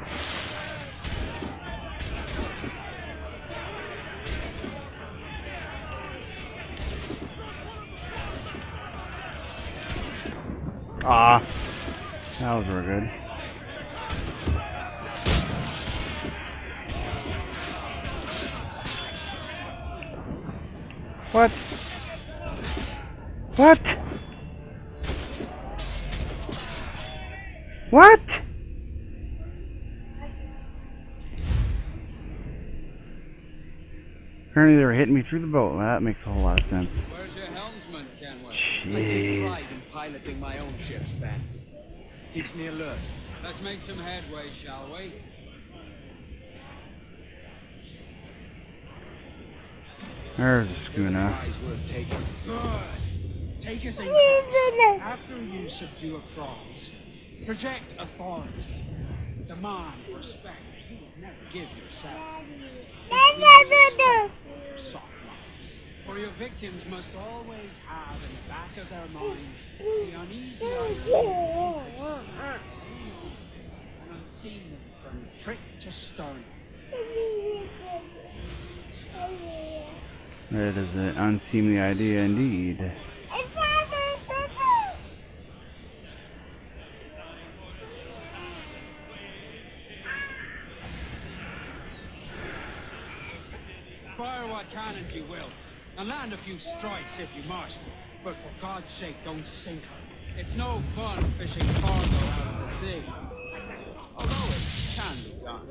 Speaker 3: Aw, that was real good. What? What? What? Apparently they were hitting me through the boat. Well, that makes a whole lot of sense.
Speaker 9: Where's your helmsman, Kenway?
Speaker 1: I take pride
Speaker 3: Jeez.
Speaker 1: in piloting my own ships, Ben. Keeps me alert.
Speaker 9: Let's make some headway, shall we?
Speaker 3: There's a
Speaker 1: There's a
Speaker 3: schooner.
Speaker 1: prize worth taking.
Speaker 9: Good. Take us in close. After you subdue a France, Project authority. Demand respect that you would never give yourself. For soft lives. For your victims must always have in the back of their minds the uneasy idea and unseen them from prick to sternum.
Speaker 3: That is an unseemly idea indeed.
Speaker 9: Fire what cannons you will, and land a few strikes if you must, but for God's sake don't sink her. It's no fun fishing cargo out of the sea. Although it can be done.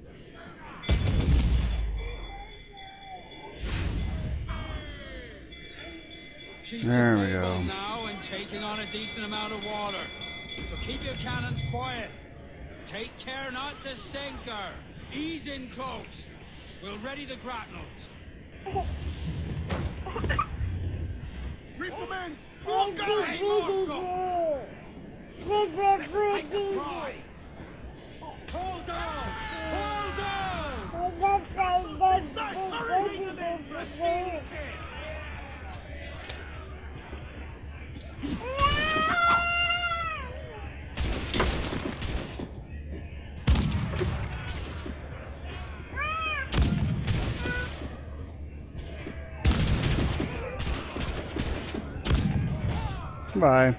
Speaker 9: She's
Speaker 3: there we
Speaker 9: disabled
Speaker 3: go.
Speaker 9: now and taking on a decent amount of water. So keep your cannons quiet. Take care not to sink her. Ease in close. We'll ready the grapnels.
Speaker 2: Reef the men! All guys! Hold
Speaker 9: on! Hold on!
Speaker 3: Bye.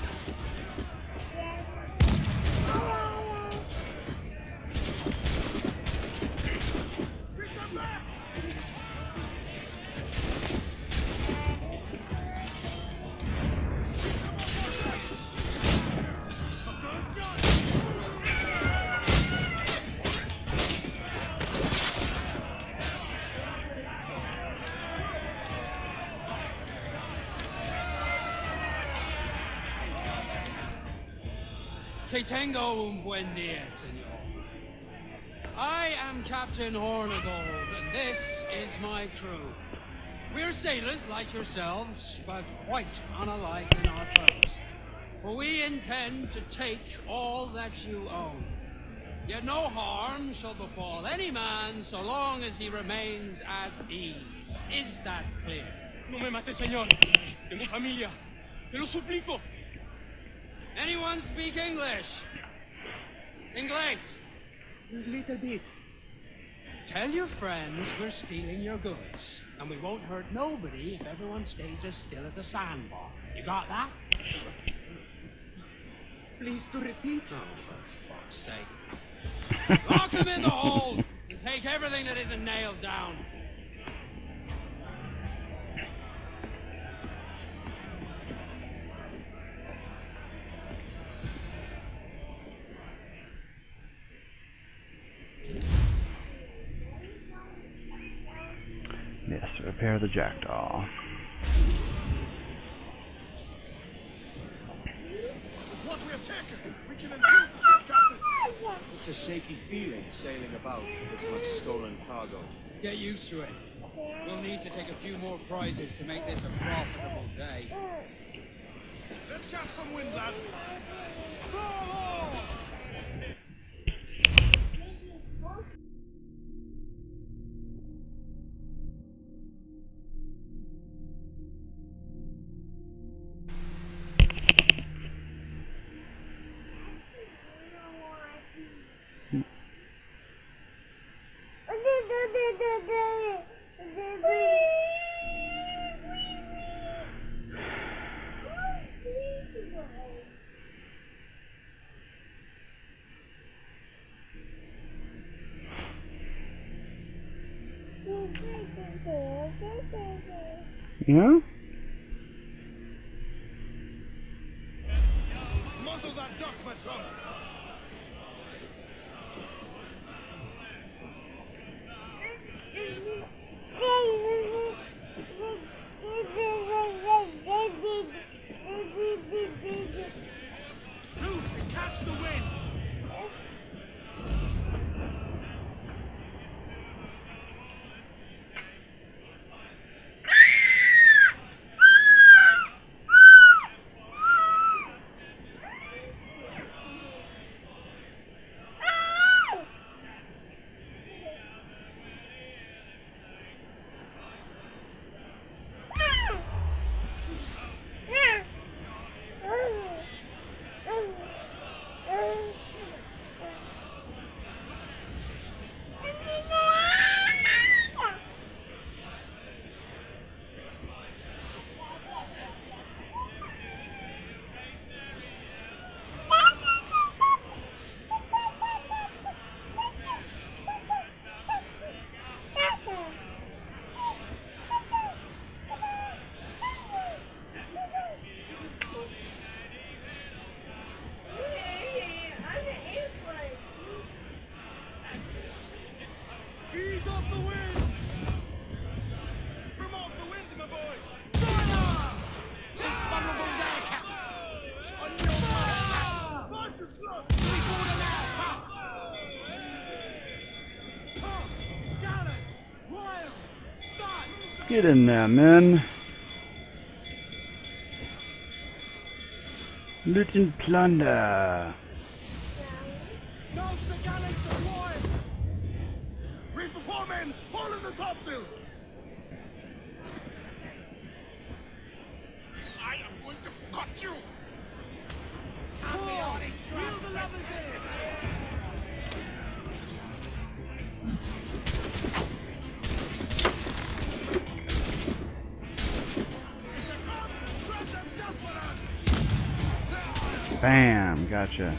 Speaker 9: Que tengo un buen día, señor. I am Captain Hornigold, and this is my crew. We're sailors like yourselves, but quite unalike in our purpose. For we intend to take all that you own. Yet no harm shall befall any man so long as he remains at ease. Is that clear?
Speaker 1: No me mate, señor. Tengo familia. Te lo suplico.
Speaker 9: Anyone speak English? English?
Speaker 1: Little bit.
Speaker 9: Tell your friends we're stealing your goods, and we won't hurt nobody if everyone stays as still as a sandbar. You got that?
Speaker 1: Please to repeat.
Speaker 9: Oh, for fuck's sake. Lock them in the hold, and take everything that isn't nailed down.
Speaker 3: Yes, repair the jackdaw.
Speaker 2: What we have taken, we can improve the ship, Captain.
Speaker 1: It's a shaky feeling sailing about with this much stolen cargo.
Speaker 9: Get used to it. We'll need to take a few more prizes to make this a profitable day.
Speaker 2: Let's catch some wind, lads.
Speaker 3: Yeah?
Speaker 2: Muzzle that duck, my drums.
Speaker 4: Loose and catch the wind.
Speaker 3: Get in there, men. Loot and plunder.
Speaker 2: Now's the gallants of war! Reef the foremen! All in the topsails! I am going to cut you!
Speaker 4: Reel the levers in!
Speaker 3: Bam, gotcha.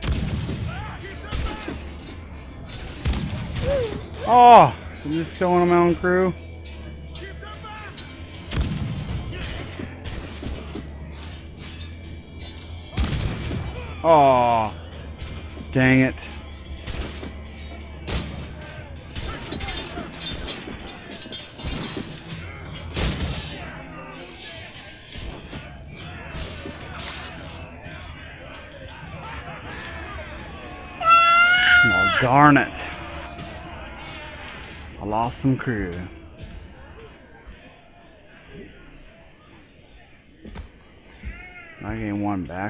Speaker 3: Oh, I'm just killing my own crew. Oh, dang it. Oh, darn it. I lost some crew. I gained one back.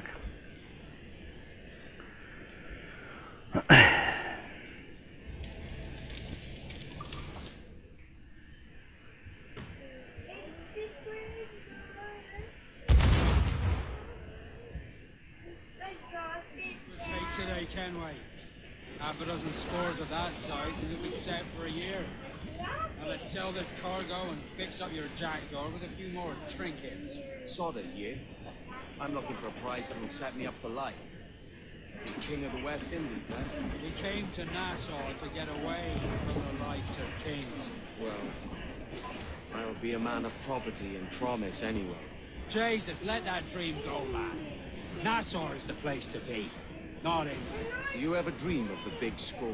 Speaker 9: Today, Kenway. Half a dozen scores of that size and you'll be set for a year. Now let's sell this cargo and fix up your jackdaw with a few more trinkets.
Speaker 1: Sort of, yeah. I'm looking for a price that will set me up for life. The king of the West Indies, huh?
Speaker 9: He came to Nassau to get away from the likes of kings.
Speaker 1: Well, I'll be a man of property and promise anyway.
Speaker 9: Jesus, let that dream go, man. Nassau is the place to be, not England.
Speaker 1: Do you ever dream of the big score?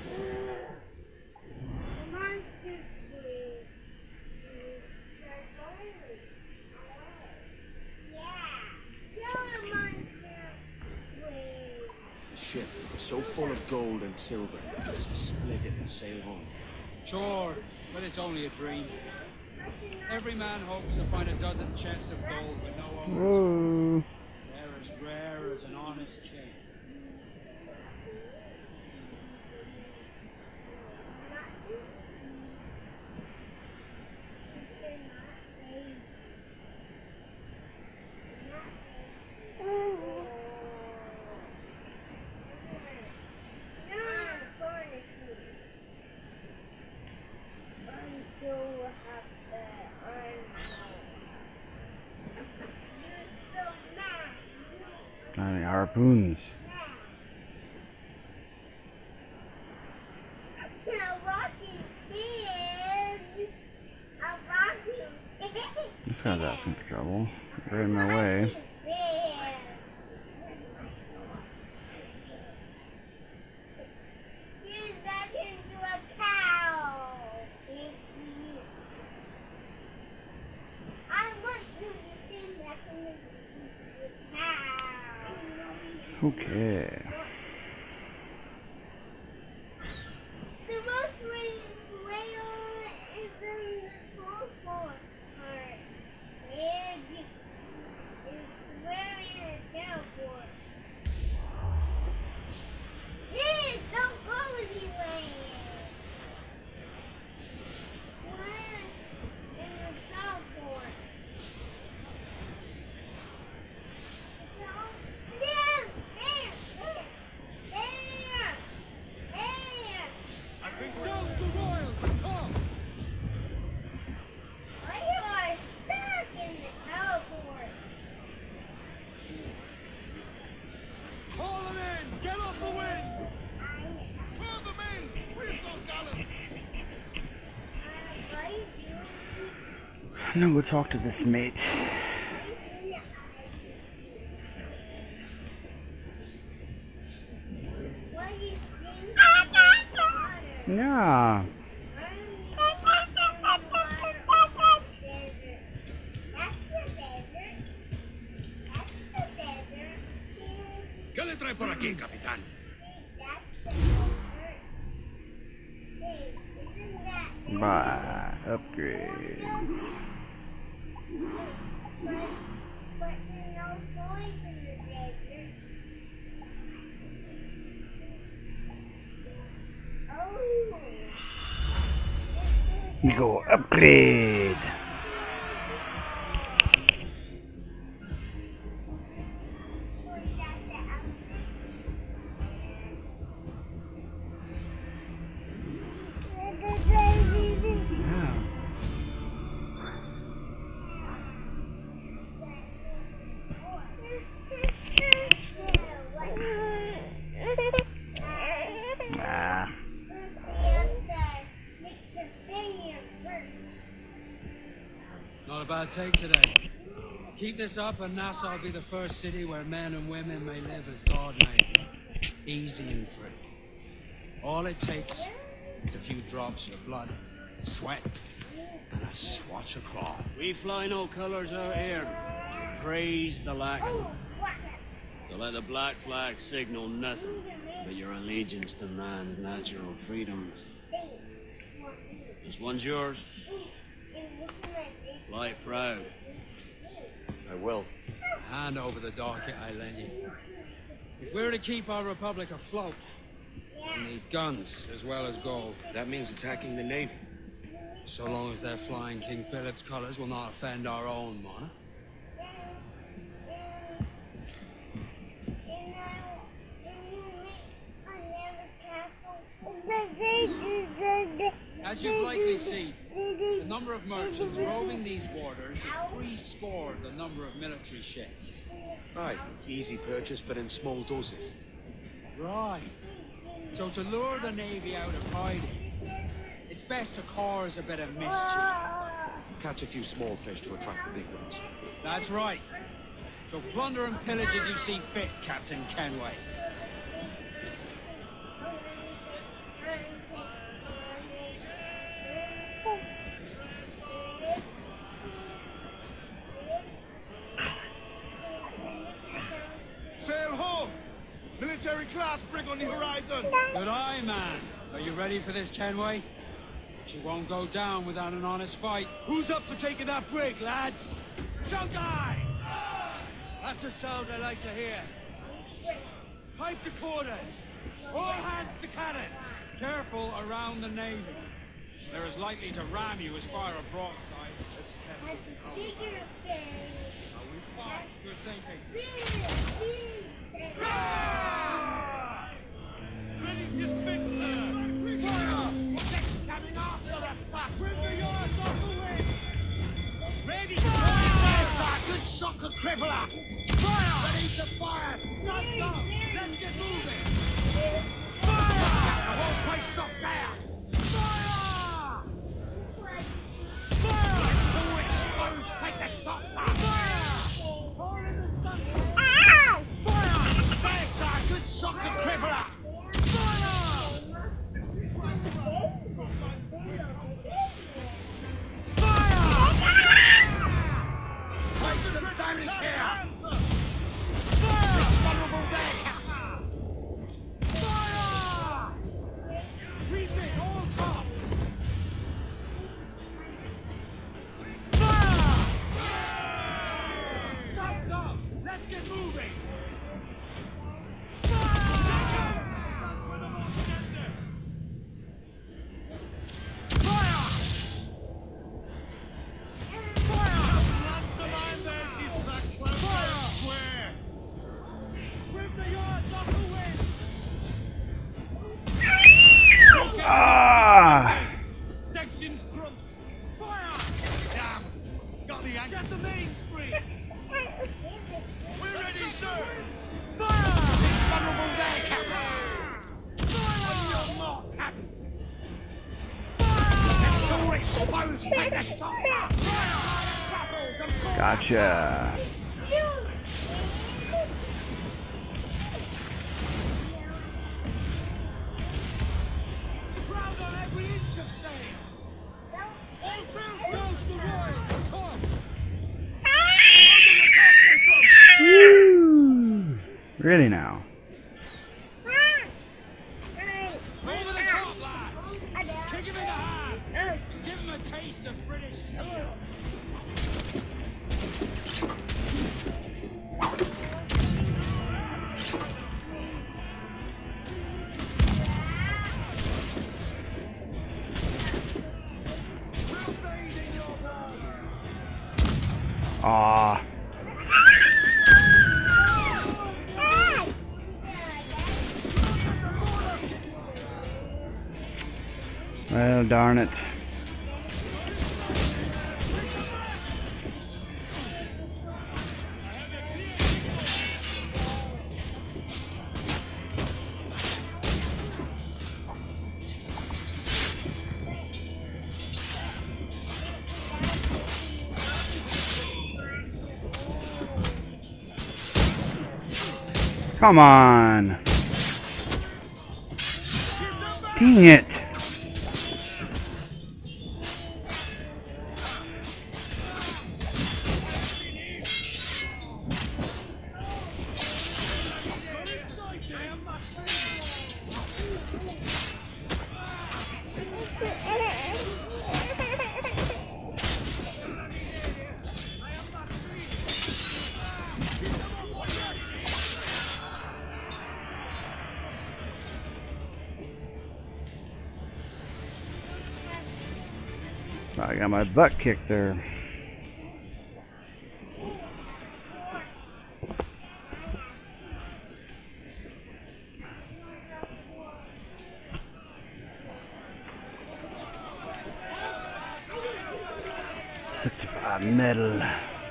Speaker 1: The ship is so full of gold and silver, just split it and sail home.
Speaker 9: Sure, but it's only a dream. Every man hopes to find a dozen chests of gold with no owners.
Speaker 3: Whoa.
Speaker 9: They're as rare as an honest king.
Speaker 3: Any harpoons? This guy's asking for trouble. Right in my way. Okay.
Speaker 5: The most whale is in the small port. And it's wearing a down port. Please don't go anywhere. We're in the south port.
Speaker 3: I'm gonna go talk to this mate. Yeah.
Speaker 6: ¿Qué le trae por aquí, capitán?
Speaker 3: Bye. Up. upgrades.
Speaker 5: But, but there's no toys in the desert. Oh.
Speaker 3: We go upgrade.
Speaker 9: Not a bad take today. Keep this up and Nassau will be the first city where men and women may live as God made them. Easy and free. All it takes is a few drops of blood, sweat, and a swatch of cloth.
Speaker 6: We fly no colours out here. Praise the lack of them. So let the black flag signal nothing but your allegiance to man's natural freedoms. This one's yours. Fly proud.
Speaker 1: I will.
Speaker 9: Hand over the docket I lent you. If we're to keep our republic afloat, we need guns as well as gold.
Speaker 1: That means attacking the Navy.
Speaker 9: So long as they're flying King Philip's colours will not offend our own monarch. As you've likely seen, the number of merchants roving these waters is three score the number of military ships.
Speaker 1: Aye, easy purchase, but in small doses.
Speaker 9: Right. So to lure the Navy out of hiding, it's best to cause a bit of mischief.
Speaker 1: Catch a few small fish to attract the big ones.
Speaker 9: That's right. So plunder and pillage as you see fit, Captain Kenway.
Speaker 2: Sail home! Military class brig on the horizon!
Speaker 9: Good eye, man. Are you ready for this, Kenway? She won't go down without an honest fight.
Speaker 4: Who's up for taking that brig, lads? Some guy! That's a sound I like to hear. Pipe to quarters. All hands to cannon.
Speaker 9: Careful around the Navy. They're as likely to ram you as fire a broadside. Let's test what you call it. Are we fine? Good thinking.
Speaker 4: Ready to spin, sir. Fire! What's coming after the suck? Bring the yards off the wind. Ready! Fire, sir! Good shot could cripple her. Fire! Ready to fire! Guns up! Let's get moving! Fire! The whole place shot down! Fire! Fire! Let's do it, Spurs! Take the shots up! Fire! Fire in the sun! Fire! There, sir! Good shot could cripple her! Fire! Place some damage here! Fire! Vulnerable there, Captain! Fire! Refit all tops! Fire! Thumbs up! Let's get moving! Fire! That's where the most gender! Fire! Fire! Lots of iron there, she's stuck close. Fire! Square! Bring the yards off the wind!
Speaker 3: Ah!
Speaker 4: Sections crump! Fire! Damn! Got the anchor! Get the mainspring! We're ready, sir! Fire! It's vulnerable there, Captain! Fire! On your mark, Captain! Fire! Let's all expose! Take the shots up! Fire! Bubbles and balls!
Speaker 3: Gotcha.
Speaker 4: Crowd on every inch of sail! Close the royals! Toss!
Speaker 3: Woo! Really now?
Speaker 9: Over the top, lads! Kick him in the hands! Give him a taste of
Speaker 3: Ah. Well, darn it. Come on. Dang it. I got my butt kicked there. sixty-five metal.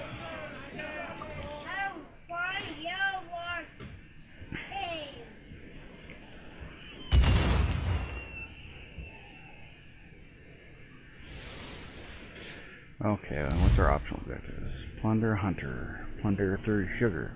Speaker 3: Okay, well, what's our optional objectives? Plunder hunter. Plunder through sugar.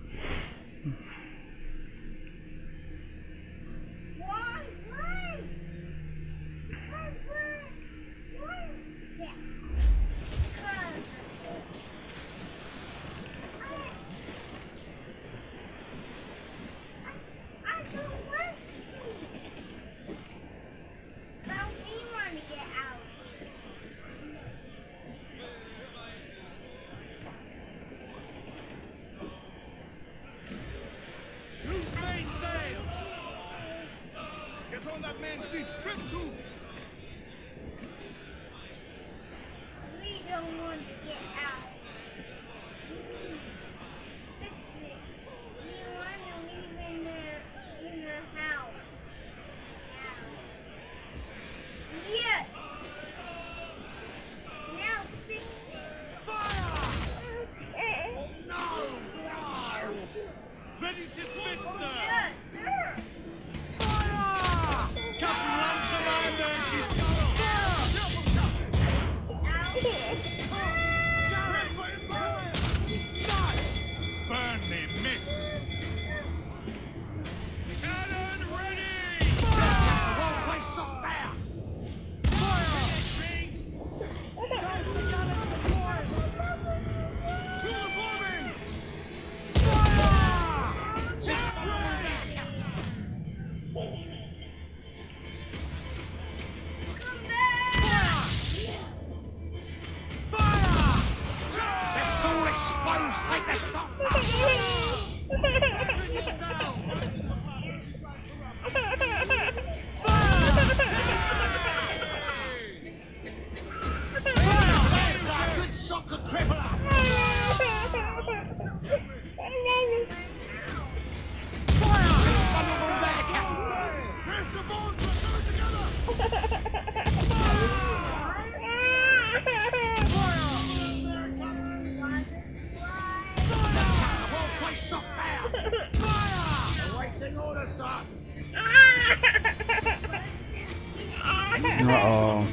Speaker 3: Uh-oh.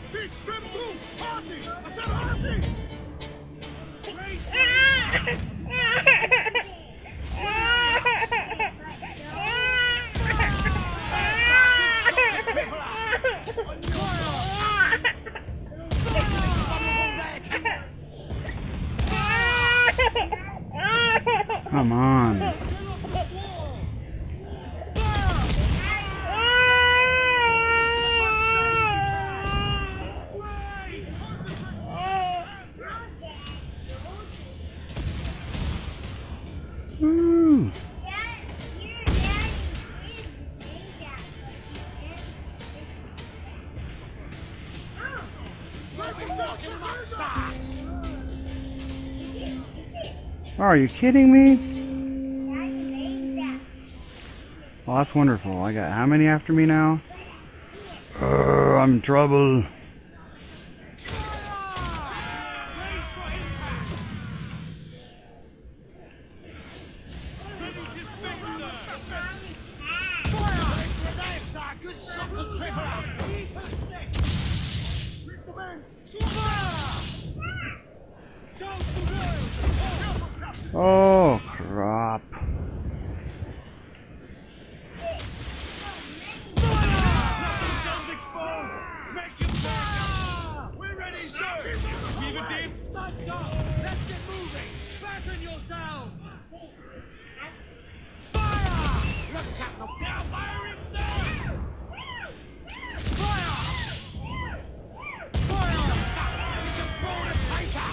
Speaker 2: Six, trim two, party! I said party!
Speaker 3: Come on. Woo. Are you kidding me? Well, that's wonderful. I got how many after me now? Uh, I'm in trouble. Oh, crap.
Speaker 4: We're ready, sir! Keep it deep! Sights up! Let's get moving! Fasten yourselves! Fire! Look at them! Now firing, sir! Fire! Fire! We can throw the tanker!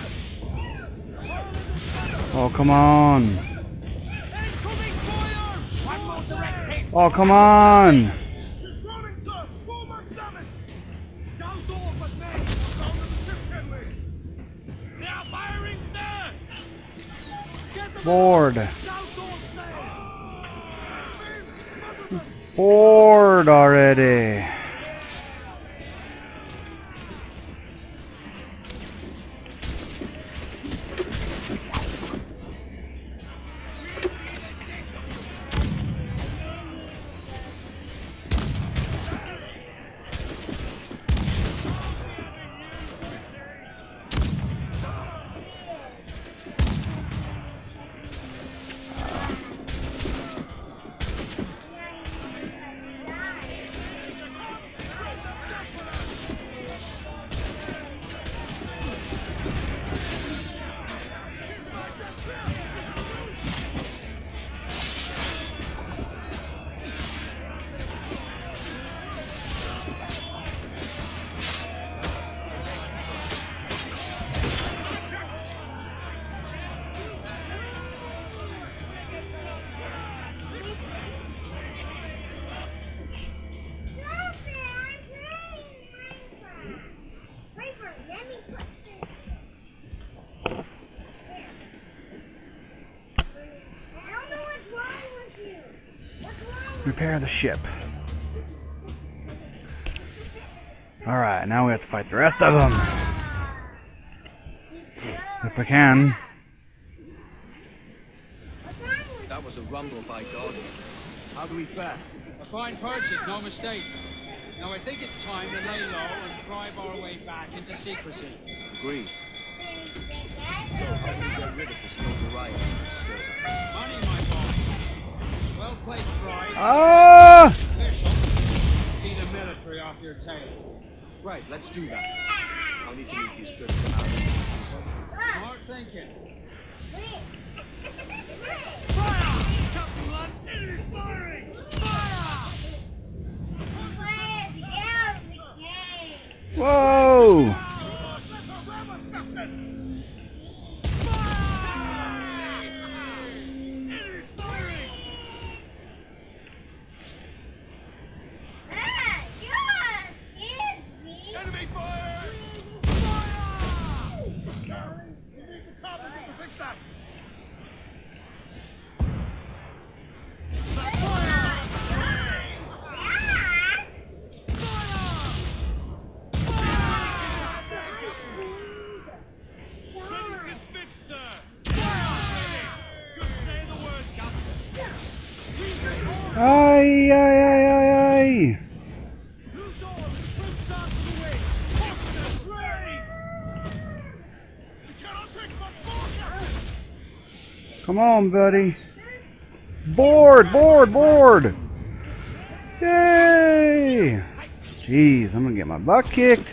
Speaker 3: Oh, come on.
Speaker 4: Incoming fire! One more direct hit!
Speaker 3: Oh, come on.
Speaker 2: She's rolling, sir! Four months damage!
Speaker 4: Down's off at me!
Speaker 2: Down to the ship, Kenway!
Speaker 4: They are firing, sir! Get them
Speaker 3: Board.
Speaker 4: down's off, sir!
Speaker 3: Bored already. Repair the ship. Alright, now we have to fight the rest of them. If we can.
Speaker 1: That was a rumble, by God. How do we fare?
Speaker 9: A fine purchase, no mistake. Now I think it's time to lay low and drive our way back into secrecy.
Speaker 1: Agreed. So how do we get rid of this notoriety?
Speaker 9: Money, my boy. Well-placed pride.
Speaker 3: Ah!
Speaker 9: Official. See the military off your tail.
Speaker 1: Right, let's do that. I'll need to meet these goods out.
Speaker 9: Smart thinking.
Speaker 4: Fire! Captain Lance, it is firing! Fire!
Speaker 3: Whoa!
Speaker 2: Enemy fire! You need the carpenter to fix that!
Speaker 3: Come on, buddy. Board, board, board. Yay! Jeez, I'm gonna get my butt kicked.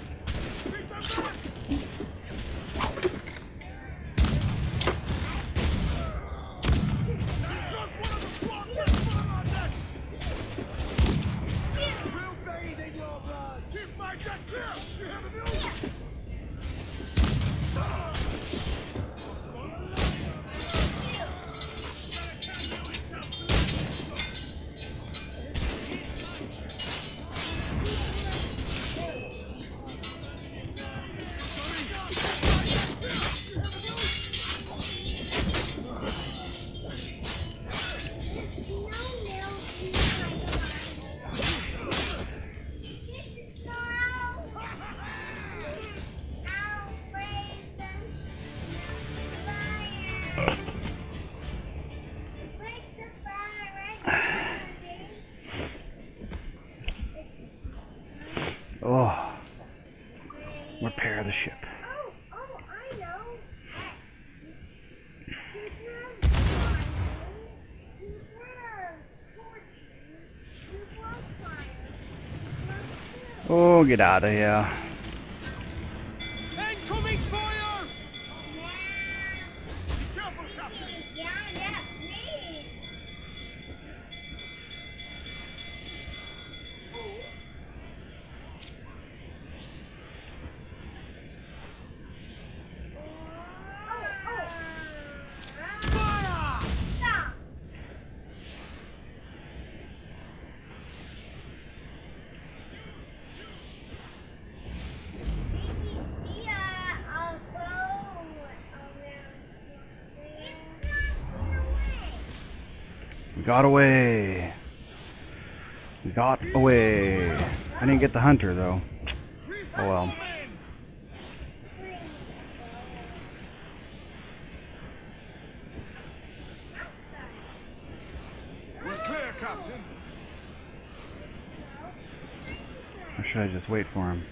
Speaker 3: Oh, repair the ship.
Speaker 5: Oh, oh, I know.
Speaker 3: Oh, get out of here.
Speaker 4: Incoming fire!
Speaker 2: Careful, Captain.
Speaker 5: Yeah, that's me.
Speaker 4: Fire!
Speaker 5: Stop. Yeah, I'll go around.
Speaker 3: We got away. We got away. I didn't get the hunter though. Oh well.
Speaker 2: We're clear, Captain.
Speaker 3: Or should I just wait for him?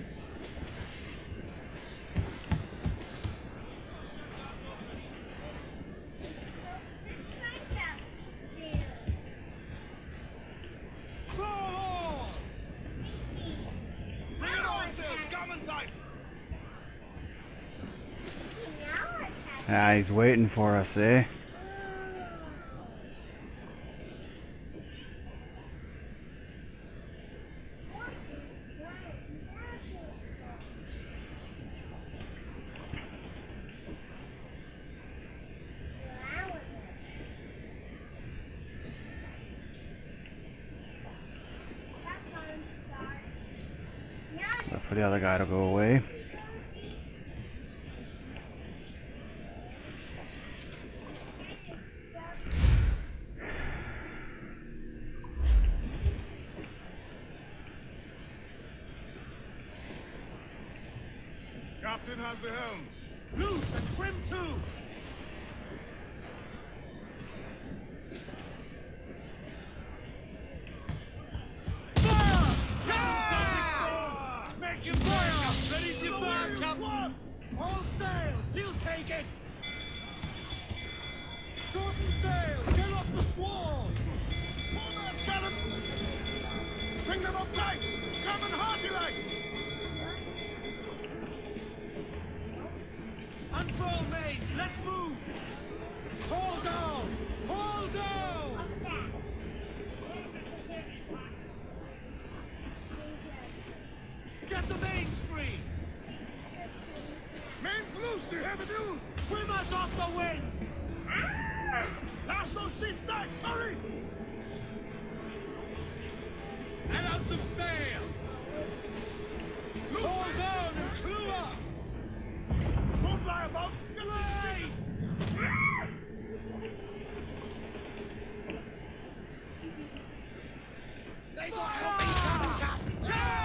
Speaker 4: Fall!
Speaker 2: Bring it on, Phil. Gammon tight.
Speaker 3: Ah, he's waiting for us, eh? Wait for the other guy to go away.
Speaker 2: Captain has the helm.
Speaker 4: Loose and trim too! Fire! Yeah! Make your fire! Ready to fire, Captain! All sails! He'll take it! Shorten sail! Get off the squall!
Speaker 2: Hold on, Captain. Bring them up tight. Come and hearty like.
Speaker 4: Unfurl mains! Let's move! Hold down! Hold down! Get the mains free!
Speaker 2: Mains loose. Do you hear the news?
Speaker 4: Swim us off the wind!
Speaker 2: Last those sheets tight. Hurry.
Speaker 4: And out to sail! Hold down and clew up!
Speaker 2: Don't lie about.
Speaker 4: Glaze!
Speaker 2: They got help each other, Captain.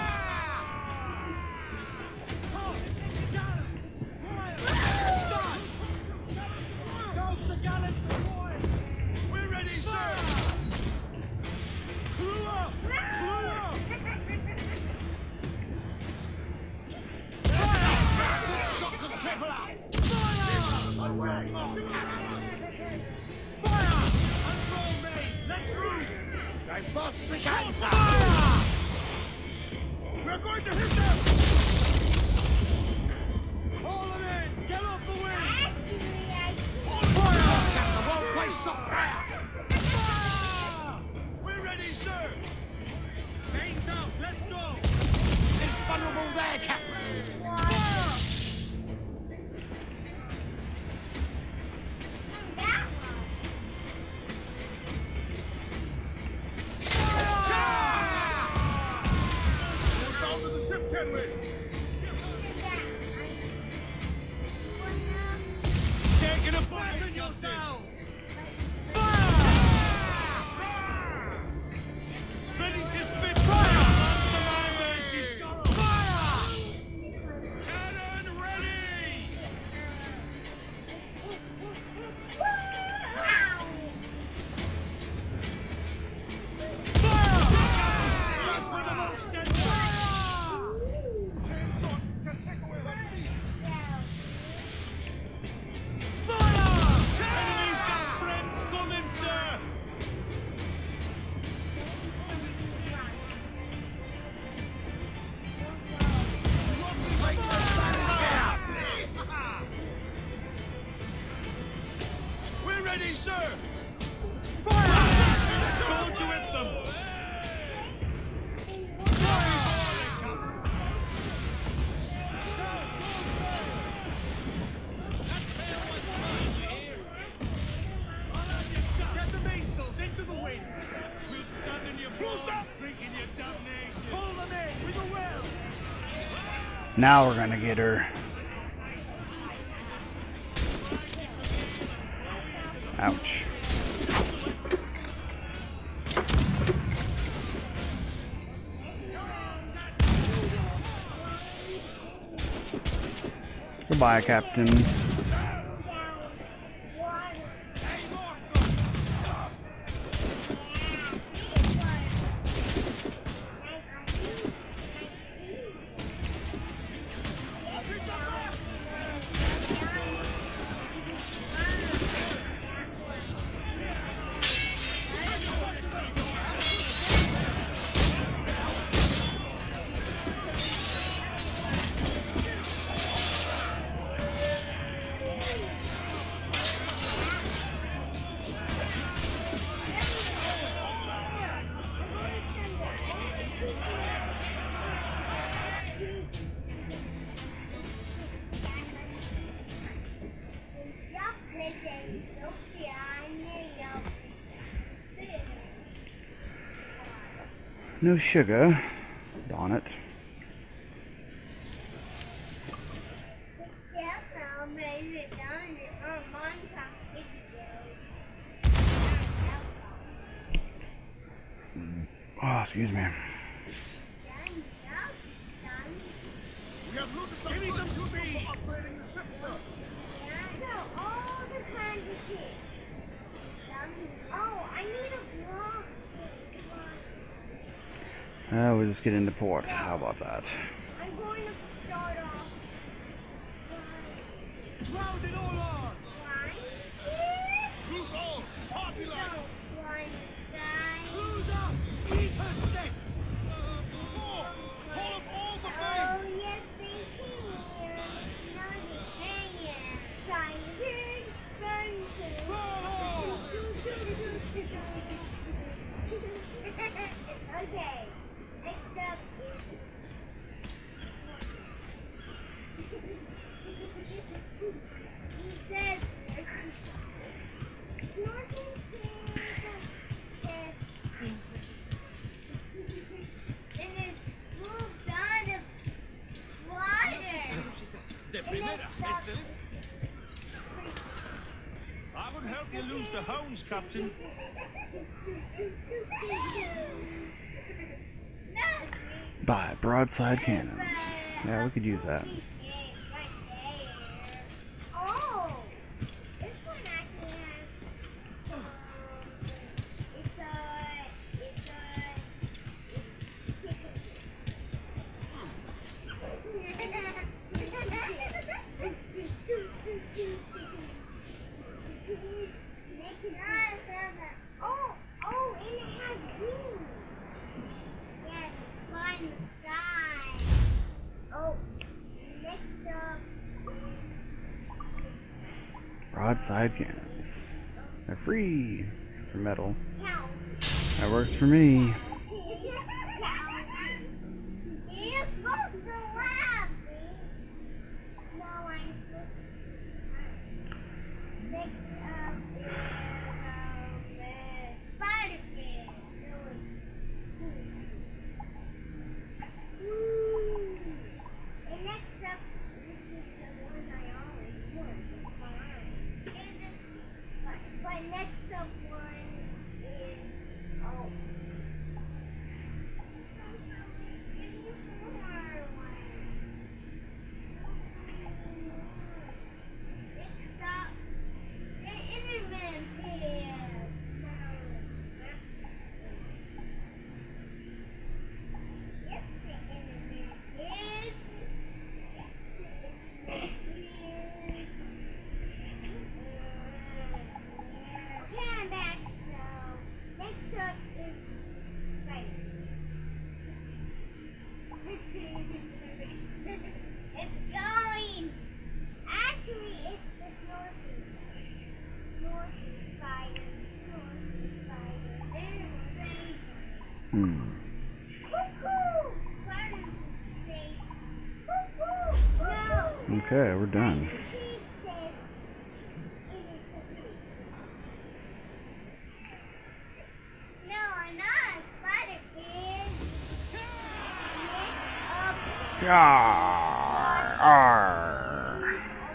Speaker 2: We're ready, sir.
Speaker 4: Clew up! Clew up! Haul him in! Get off the wing!
Speaker 2: We're ready, sir!
Speaker 4: Game's out! Let's go!
Speaker 9: It's vulnerable there, Captain.
Speaker 2: Down to the ship, Kenway!
Speaker 4: Taking a fight on yourselves! Ready to spit fire! Fire! Cannon ready! Fire! That's where the most dead fire!
Speaker 2: Chainsaw can take away her speed.
Speaker 4: Fire! Enemies got friends coming, sir!
Speaker 2: We're ready, sir!
Speaker 4: Told you with them! Get the missiles into the wind! We'll stand in your blood, drinking your damnation! Pull them in with a will!
Speaker 3: Now we're gonna get her. Ouch. Goodbye, Captain. No sugar. Darn it. Oh, excuse me.
Speaker 2: We have looted some
Speaker 4: Give me some
Speaker 2: funds
Speaker 4: speed.
Speaker 2: for upgrading the ship, sir.
Speaker 5: all the kinds of shit. Oh, I need a block.
Speaker 3: Uh, we'll just get into port. How about that?
Speaker 5: I'm going to start off.
Speaker 4: Round it all on!
Speaker 2: Loose all! Party line!
Speaker 4: Cruise up! Eat her sticks!
Speaker 2: More! Pull up all the
Speaker 5: Oh,
Speaker 2: main!
Speaker 5: yes, they can. Now you hang it. Tired, burn
Speaker 4: Roll!
Speaker 5: Okay, next up is... He said... Snorkeling says... And it's moved out of water.
Speaker 4: De primera, este. I would help you lose the hounds, Captain.
Speaker 3: Buy broadside cannons. Yeah, we could use that.
Speaker 5: Oh, this one actually has. It's a. It's a. Oh, oh, and it has wings. Yes, fly in the sky.
Speaker 3: Broadside cannons. They're free for metal. That works for me. Hmm. Okay, we're done. Arrgh, arrgh.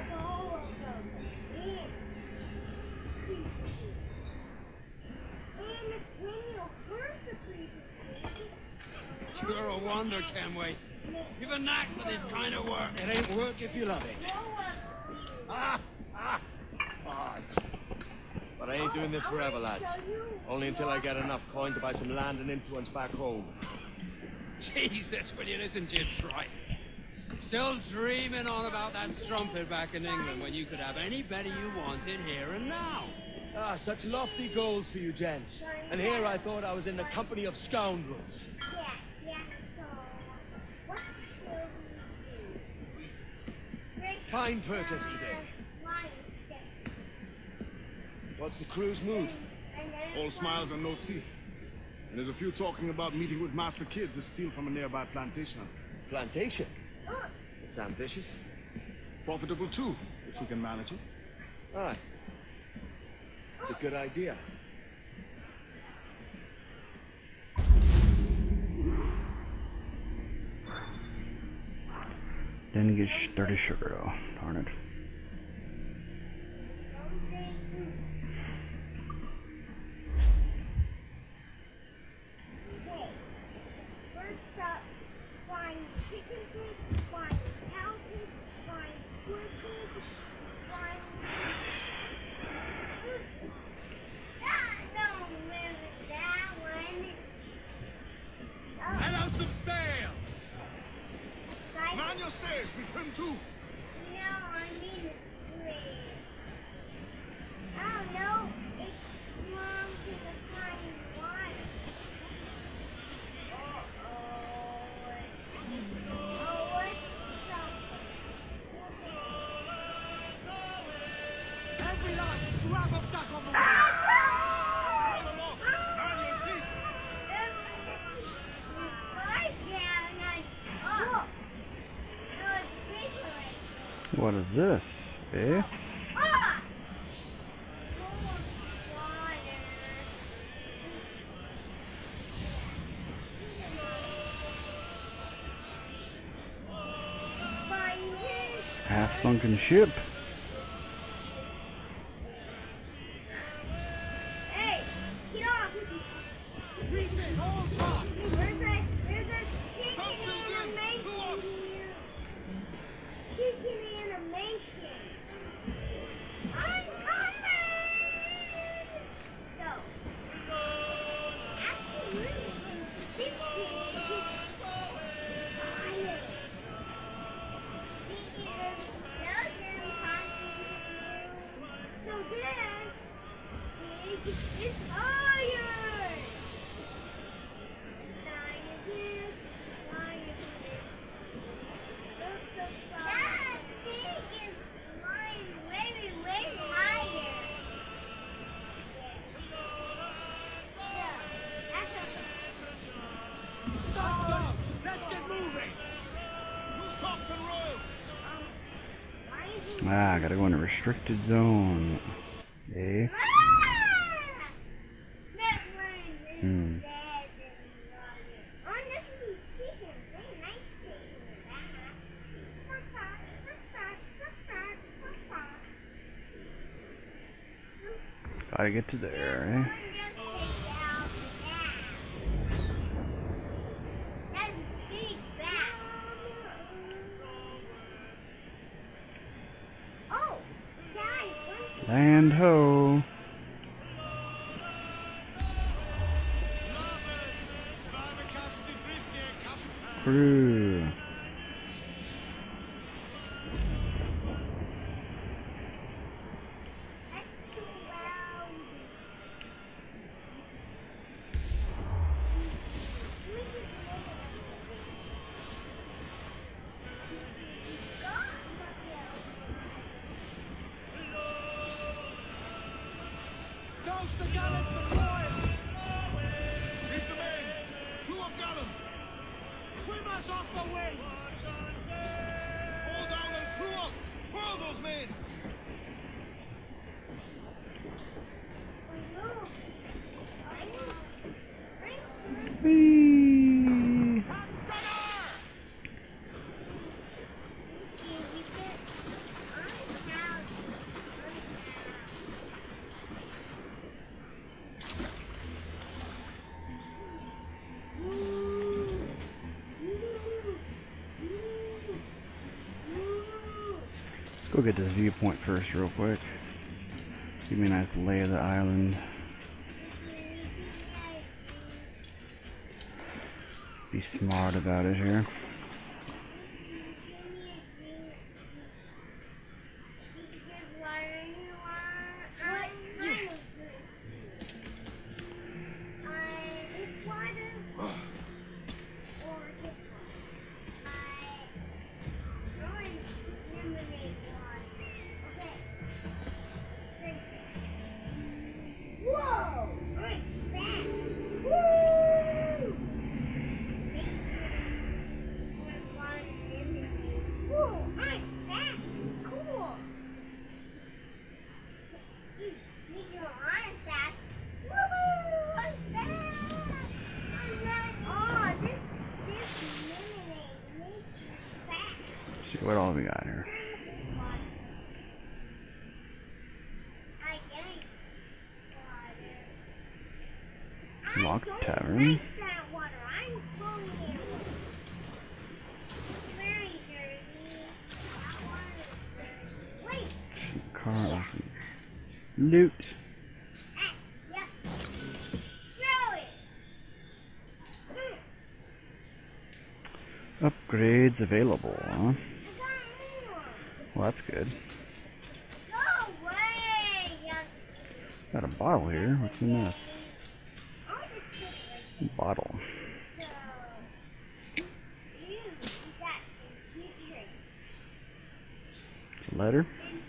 Speaker 9: You're a wonder, Kenway. You've a knack for this kind of work.
Speaker 1: It ain't work if you love it.
Speaker 9: Ah, ah, it's hard.
Speaker 1: But I ain't doing this forever, lads. Only until I get enough coin to buy some land and influence back home.
Speaker 9: Jesus, will you listen to you try? Still dreaming on about that strumpet back in England when you could have any better you wanted here and now.
Speaker 1: Ah, such lofty goals for you gents. And here I thought I was in the company of scoundrels. Fine purchase today. What's the crew's mood?
Speaker 2: All smiles and no teeth. And there's a few talking about meeting with Master Kid to steal from a nearby plantation.
Speaker 1: Plantation? It's ambitious.
Speaker 2: Profitable too, if we can manage it.
Speaker 1: Aye. It's a good idea.
Speaker 3: Didn't get sh dirty sugar though. Darn it.
Speaker 2: Head out some sail! Man your stairs, be trim too!
Speaker 5: No, I mean it's great. Oh no, it's wrong to the fine water. Uh-oh. Oh, what's something?
Speaker 4: Every last scrap of duck on the
Speaker 2: Run along! Man your seats!
Speaker 3: What is this? Eh? Half sunken ship.
Speaker 5: Hey, get off! There's a, there's a chicken animation here. Chicken animation. I'm coming! So, actually, this is fire.
Speaker 3: Ah, I gotta go in a restricted zone. Eh? Hmm. Gotta get to there, eh? Land ho! Crew. Whee! Let's go get this viewpoint first real quick. Give me a nice lay of the island. Be smart about it here. Let's see what all we got here. Locked tavern. Some cars. Loot. Upgrades available, huh? Well, that's good. Got a bottle here. What's in this? Bottle. Letter.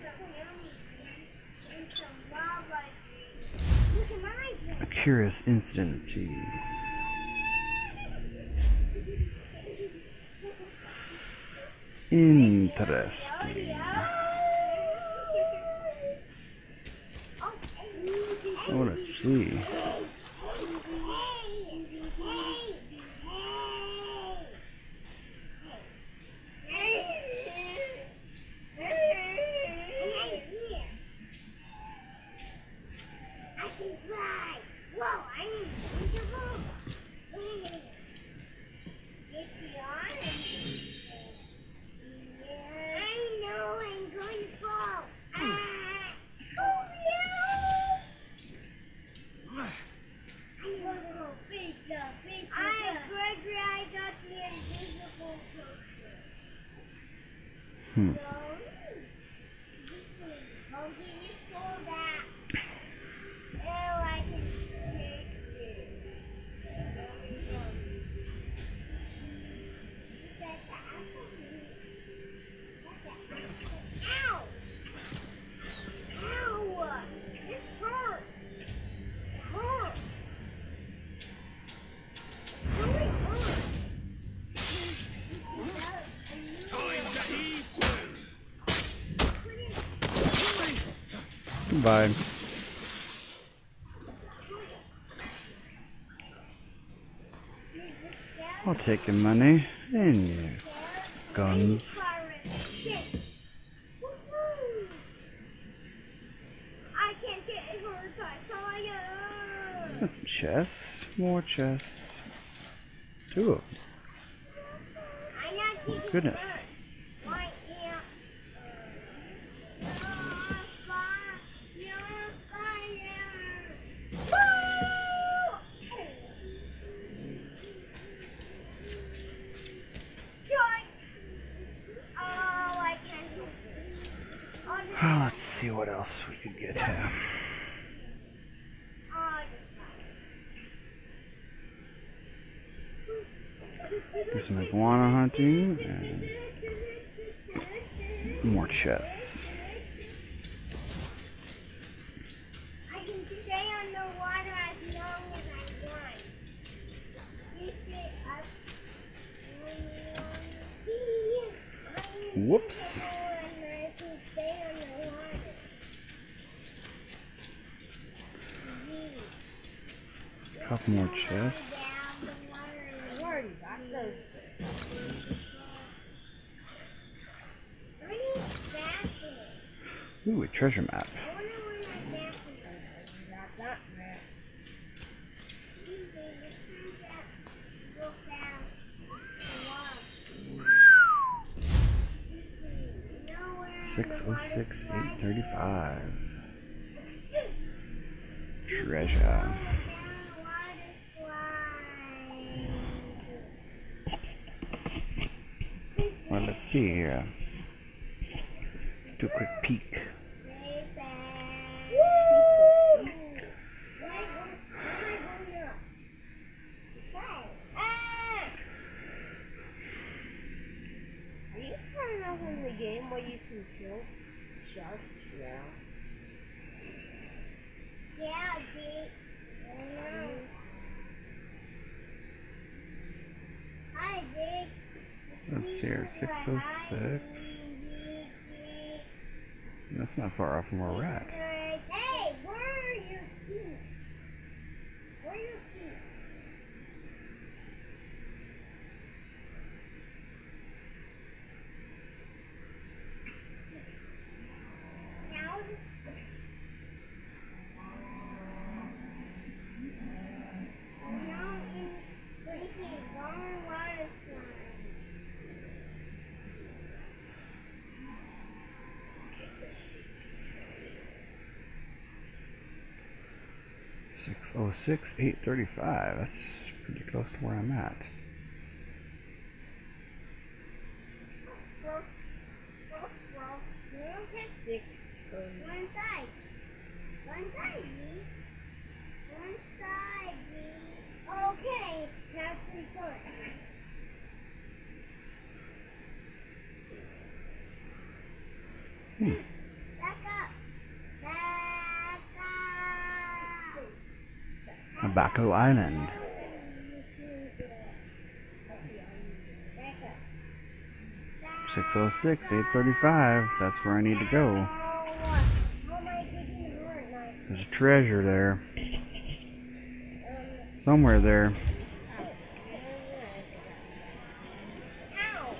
Speaker 3: A curious incident at sea. Interesting. Oh, let's see. Hmm. Goodbye. I'll take your money and your guns. That's some chests. More chests. Two of them. Oh, goodness. Oh, let's see what else we could get here. Do some iguana hunting and more chests.
Speaker 5: I can stay on the water as long as I want. You sit up when you want to see.
Speaker 3: Whoops.
Speaker 5: And I can stay on the water.
Speaker 3: Couple more chests. Ooh, a treasure map. Six oh six eight thirty five. Treasure. Well, let's see here. Let's do a quick peek.
Speaker 5: Are you trying to win the game where you can kill sharks now? Yeah, Jake. I know. Hi, Jake.
Speaker 3: Let's see here, six oh six. That's not far off from where we're at.
Speaker 5: Hey, where are your feet? Where are your feet? Now, now in freaking long water slide.
Speaker 3: six oh six eight thirty-five. That's pretty close to where I'm at.
Speaker 5: Well, well, well, you don't get six. One side. One side, me. One side, me. Okay, now see good.
Speaker 3: Hmm.
Speaker 5: Back up. Back up.
Speaker 3: Abaco Island.
Speaker 5: Back up.
Speaker 3: six oh six eight thirty-five. That's where I need to go.
Speaker 5: Oh, how am I getting hurt now?
Speaker 3: There's a treasure there. Somewhere there.
Speaker 5: Ow.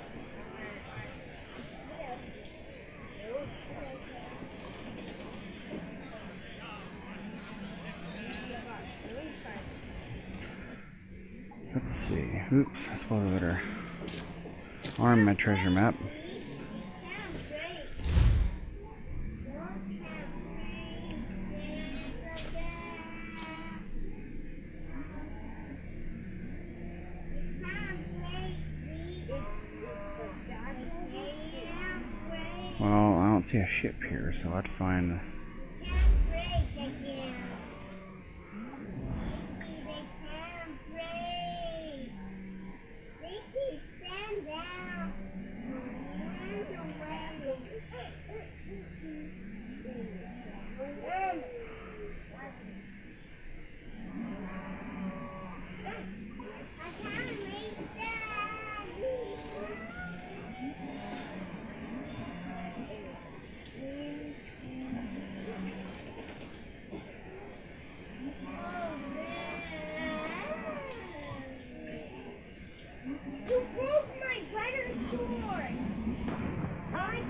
Speaker 3: Let's see. Oops, I suppose I better arm my treasure map. Well, I don't see a ship here, so I'd find.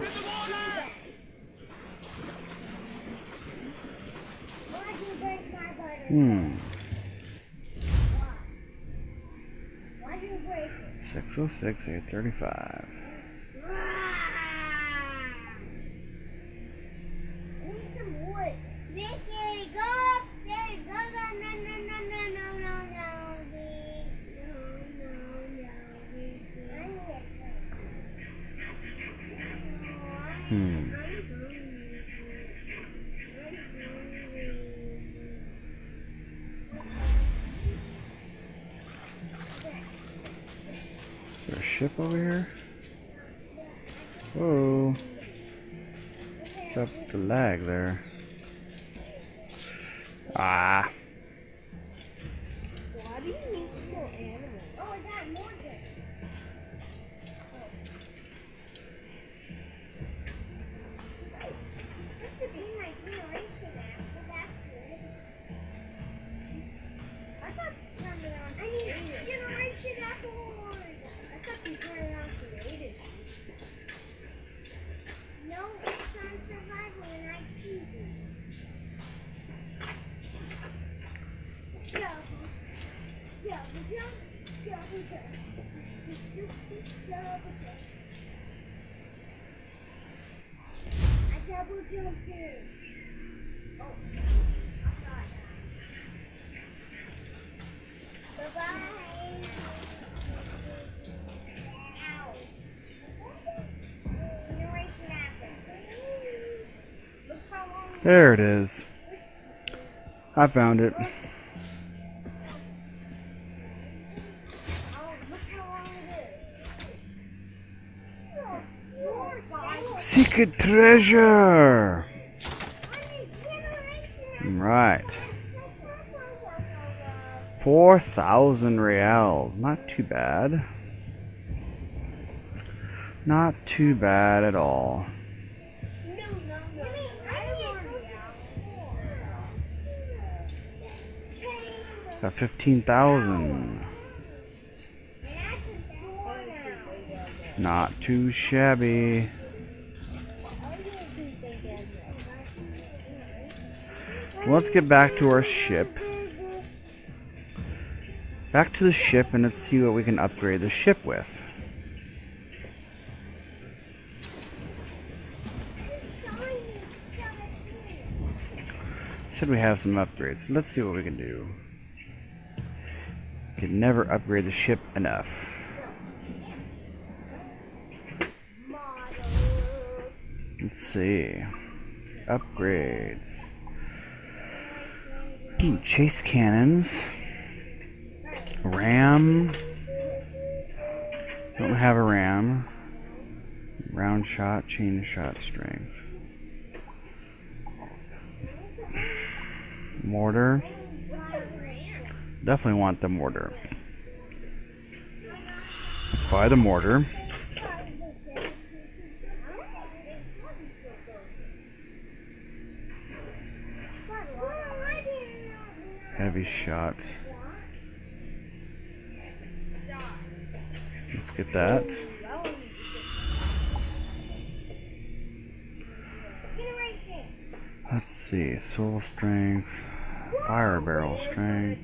Speaker 3: Hmm.
Speaker 5: Why do you break it?
Speaker 3: six oh six, eight thirty-five.
Speaker 5: Need some wood. Vicky, go upstairs. Go, go, no, no, no, no, no, no, no, Vic. No, no, no, Vicky. I need a
Speaker 3: Hmm. Is there a ship over here? Whoa. What's up with the lag there? Ah.
Speaker 5: Why do you need to kill animals? Oh, I got more good. This could be my generation apple. That's good. I thought something else. I need generation apple. I thought these were around created. No, it's on survival and I choose it. Jump, jump, jump, jump, jump. I double jump too. Oh, I got that. Bye-bye. Ow. Generation apple. Look how long.
Speaker 3: There it is. I found it.
Speaker 5: Oh, look how long it is.
Speaker 3: Secret treasure! Right. four thousand reals. Not too bad. Not too bad at all. Got fifteen thousand. Not too shabby. Let's get back to our ship. Back to the ship and let's see what we can upgrade the ship with. Said we have some upgrades. Let's see what we can do. Can never upgrade the ship enough. Let's see. Upgrades. Ooh, chase cannons. Ram. Don't have a ram. Round shot, chain shot, strength. Mortar. Definitely want the mortar. Let's buy the mortar. Heavy shot. Let's get that. Let's see. Soul strength. Fire barrel strength.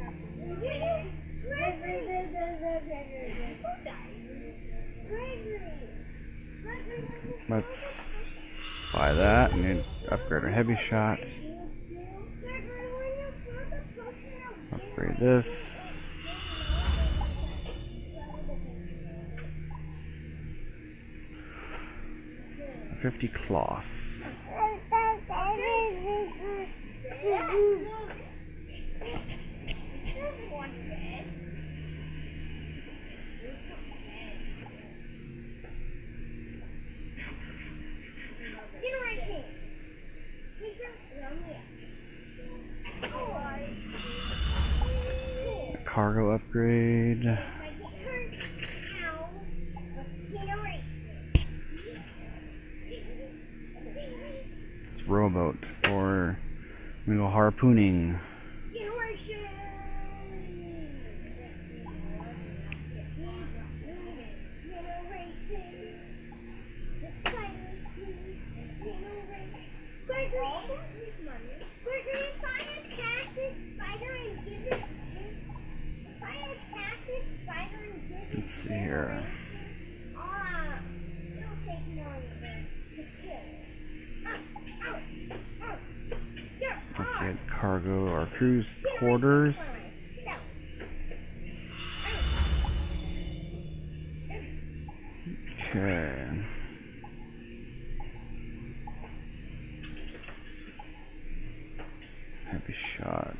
Speaker 3: Let's buy that and then upgrade our heavy shot. Upgrade this. Fifty cloth. Cargo upgrade. It's rowboat for we go harpooning. cargo or crew's quarters. Okay. Heavy shot.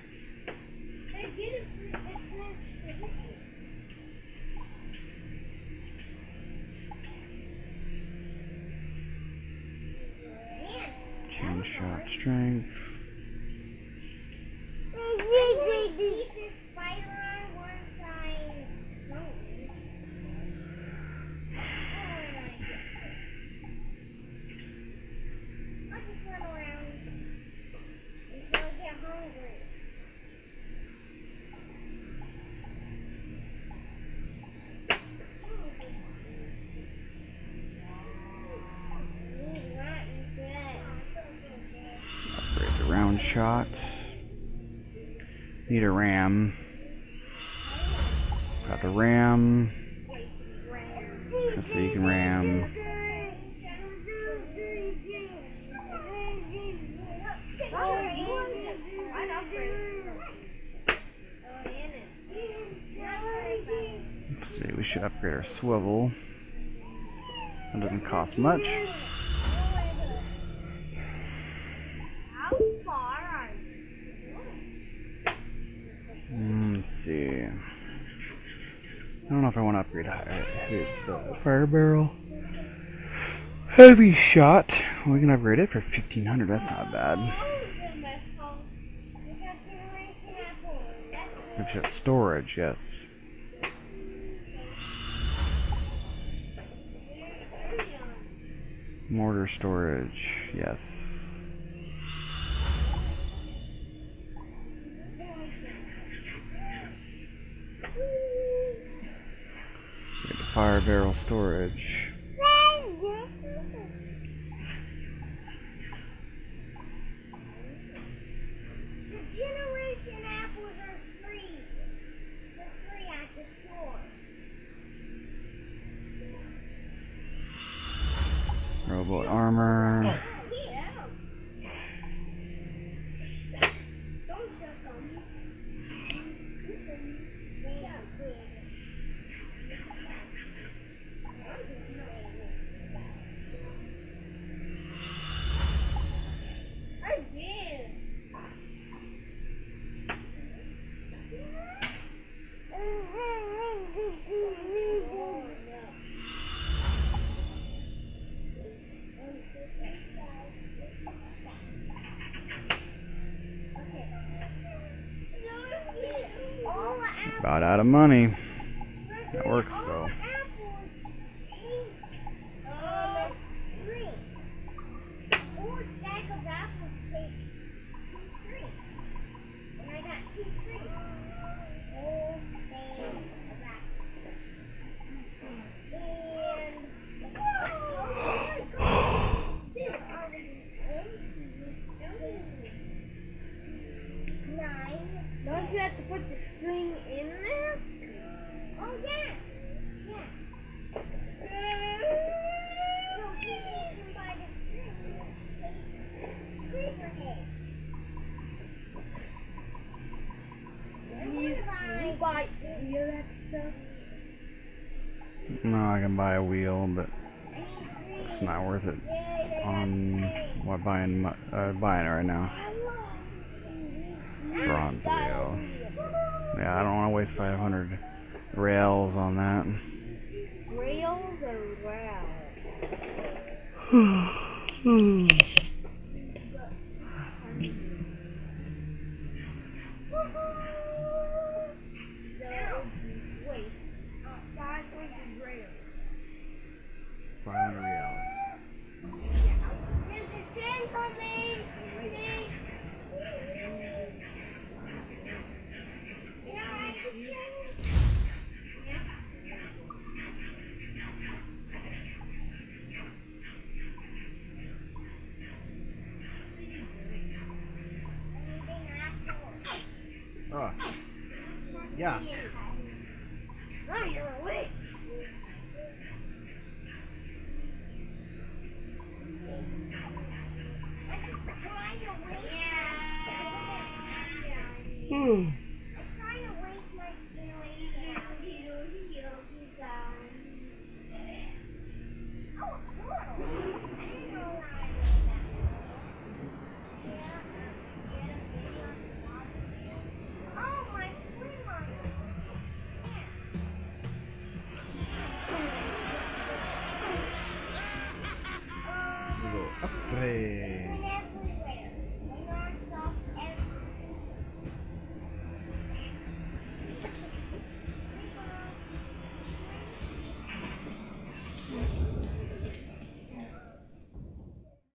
Speaker 3: Chain shot strength. Upgrade the round shot. Need a ram. Got the ram. Let's see, you can ram. Let's see, we should upgrade our swivel. That doesn't cost much. Mm, let's see. I don't know if I want to upgrade the fire barrel. Heavy shot. We can upgrade it for fifteen hundred. That's not bad. Heavy shot storage, yes. Mortar storage, yes. Get the fire barrel storage. Robot armor. About out of money. That works though.
Speaker 5: Don't you have to put the string in there? Oh, yeah. Yeah. So you can buy the string. Creeperhead. You, you buy wheel that stuff?
Speaker 3: No, I can buy a wheel, but it's not worth it on what buying uh, buying it right now. Bronze wheel. Yeah, I don't want to waste five hundred rails on that.
Speaker 5: Rails or rails? Wait, five hundred rails.
Speaker 3: five hundred rails.
Speaker 5: There's a train coming!
Speaker 3: Oh. Yeah.
Speaker 5: Oh, you're awake. I'm just trying to wake. Yeah.
Speaker 3: Upgrade.